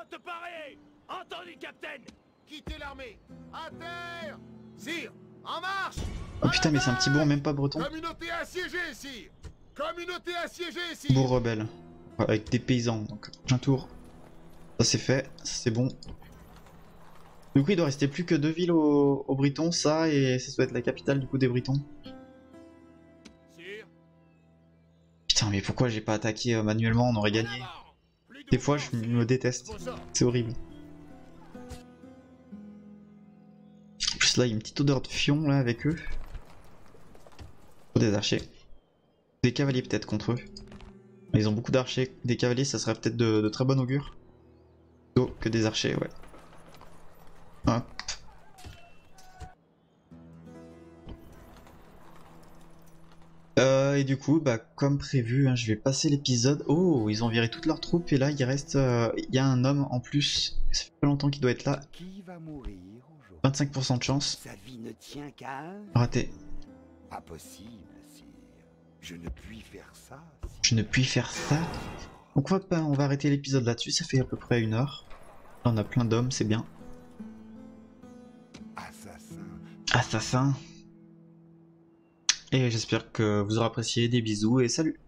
Flotte parée! Entendu, capitaine! Quittez l'armée! À terre! Sire, en marche! Oh putain, mais c'est un petit bourg, même pas breton. Communauté assiégée, sire! Communauté assiégée, sire! Bourg rebelle. Ouais, avec des paysans, donc prochain tour. Ça c'est fait, ça c'est bon. Du coup il doit rester plus que 2 villes aux Britons, ça et ça doit être la capitale du coup des Britons. Sire, Putain mais pourquoi j'ai pas attaqué manuellement, on aurait gagné. plus Des fois d'urgence, je me déteste, vos ordres. c'est horrible. En plus là il y a une petite odeur de fion là avec eux. Des archers. Des cavaliers peut-être contre eux. Ils ont beaucoup d'archers, des cavaliers ça serait peut-être de très bon augure. Plutôt que des archers, ouais. Hop. Et du coup, bah, comme prévu, hein, je vais passer l'épisode. Oh, ils ont viré toutes leurs troupes et là il reste, il y a un homme en plus. Ça fait pas longtemps qu'il doit être là. Qui va mourir aujourd'hui? 25% de chance. Sa vie ne tient qu'à un. Raté. Pas possible, sire. Je ne puis faire ça. Sire. Je ne puis faire ça. Donc on va arrêter l'épisode là-dessus. Ça fait à peu près 1 heure. Là, on a plein d'hommes, c'est bien. Assassin. Assassin. Et j'espère que vous aurez apprécié. Des bisous et salut.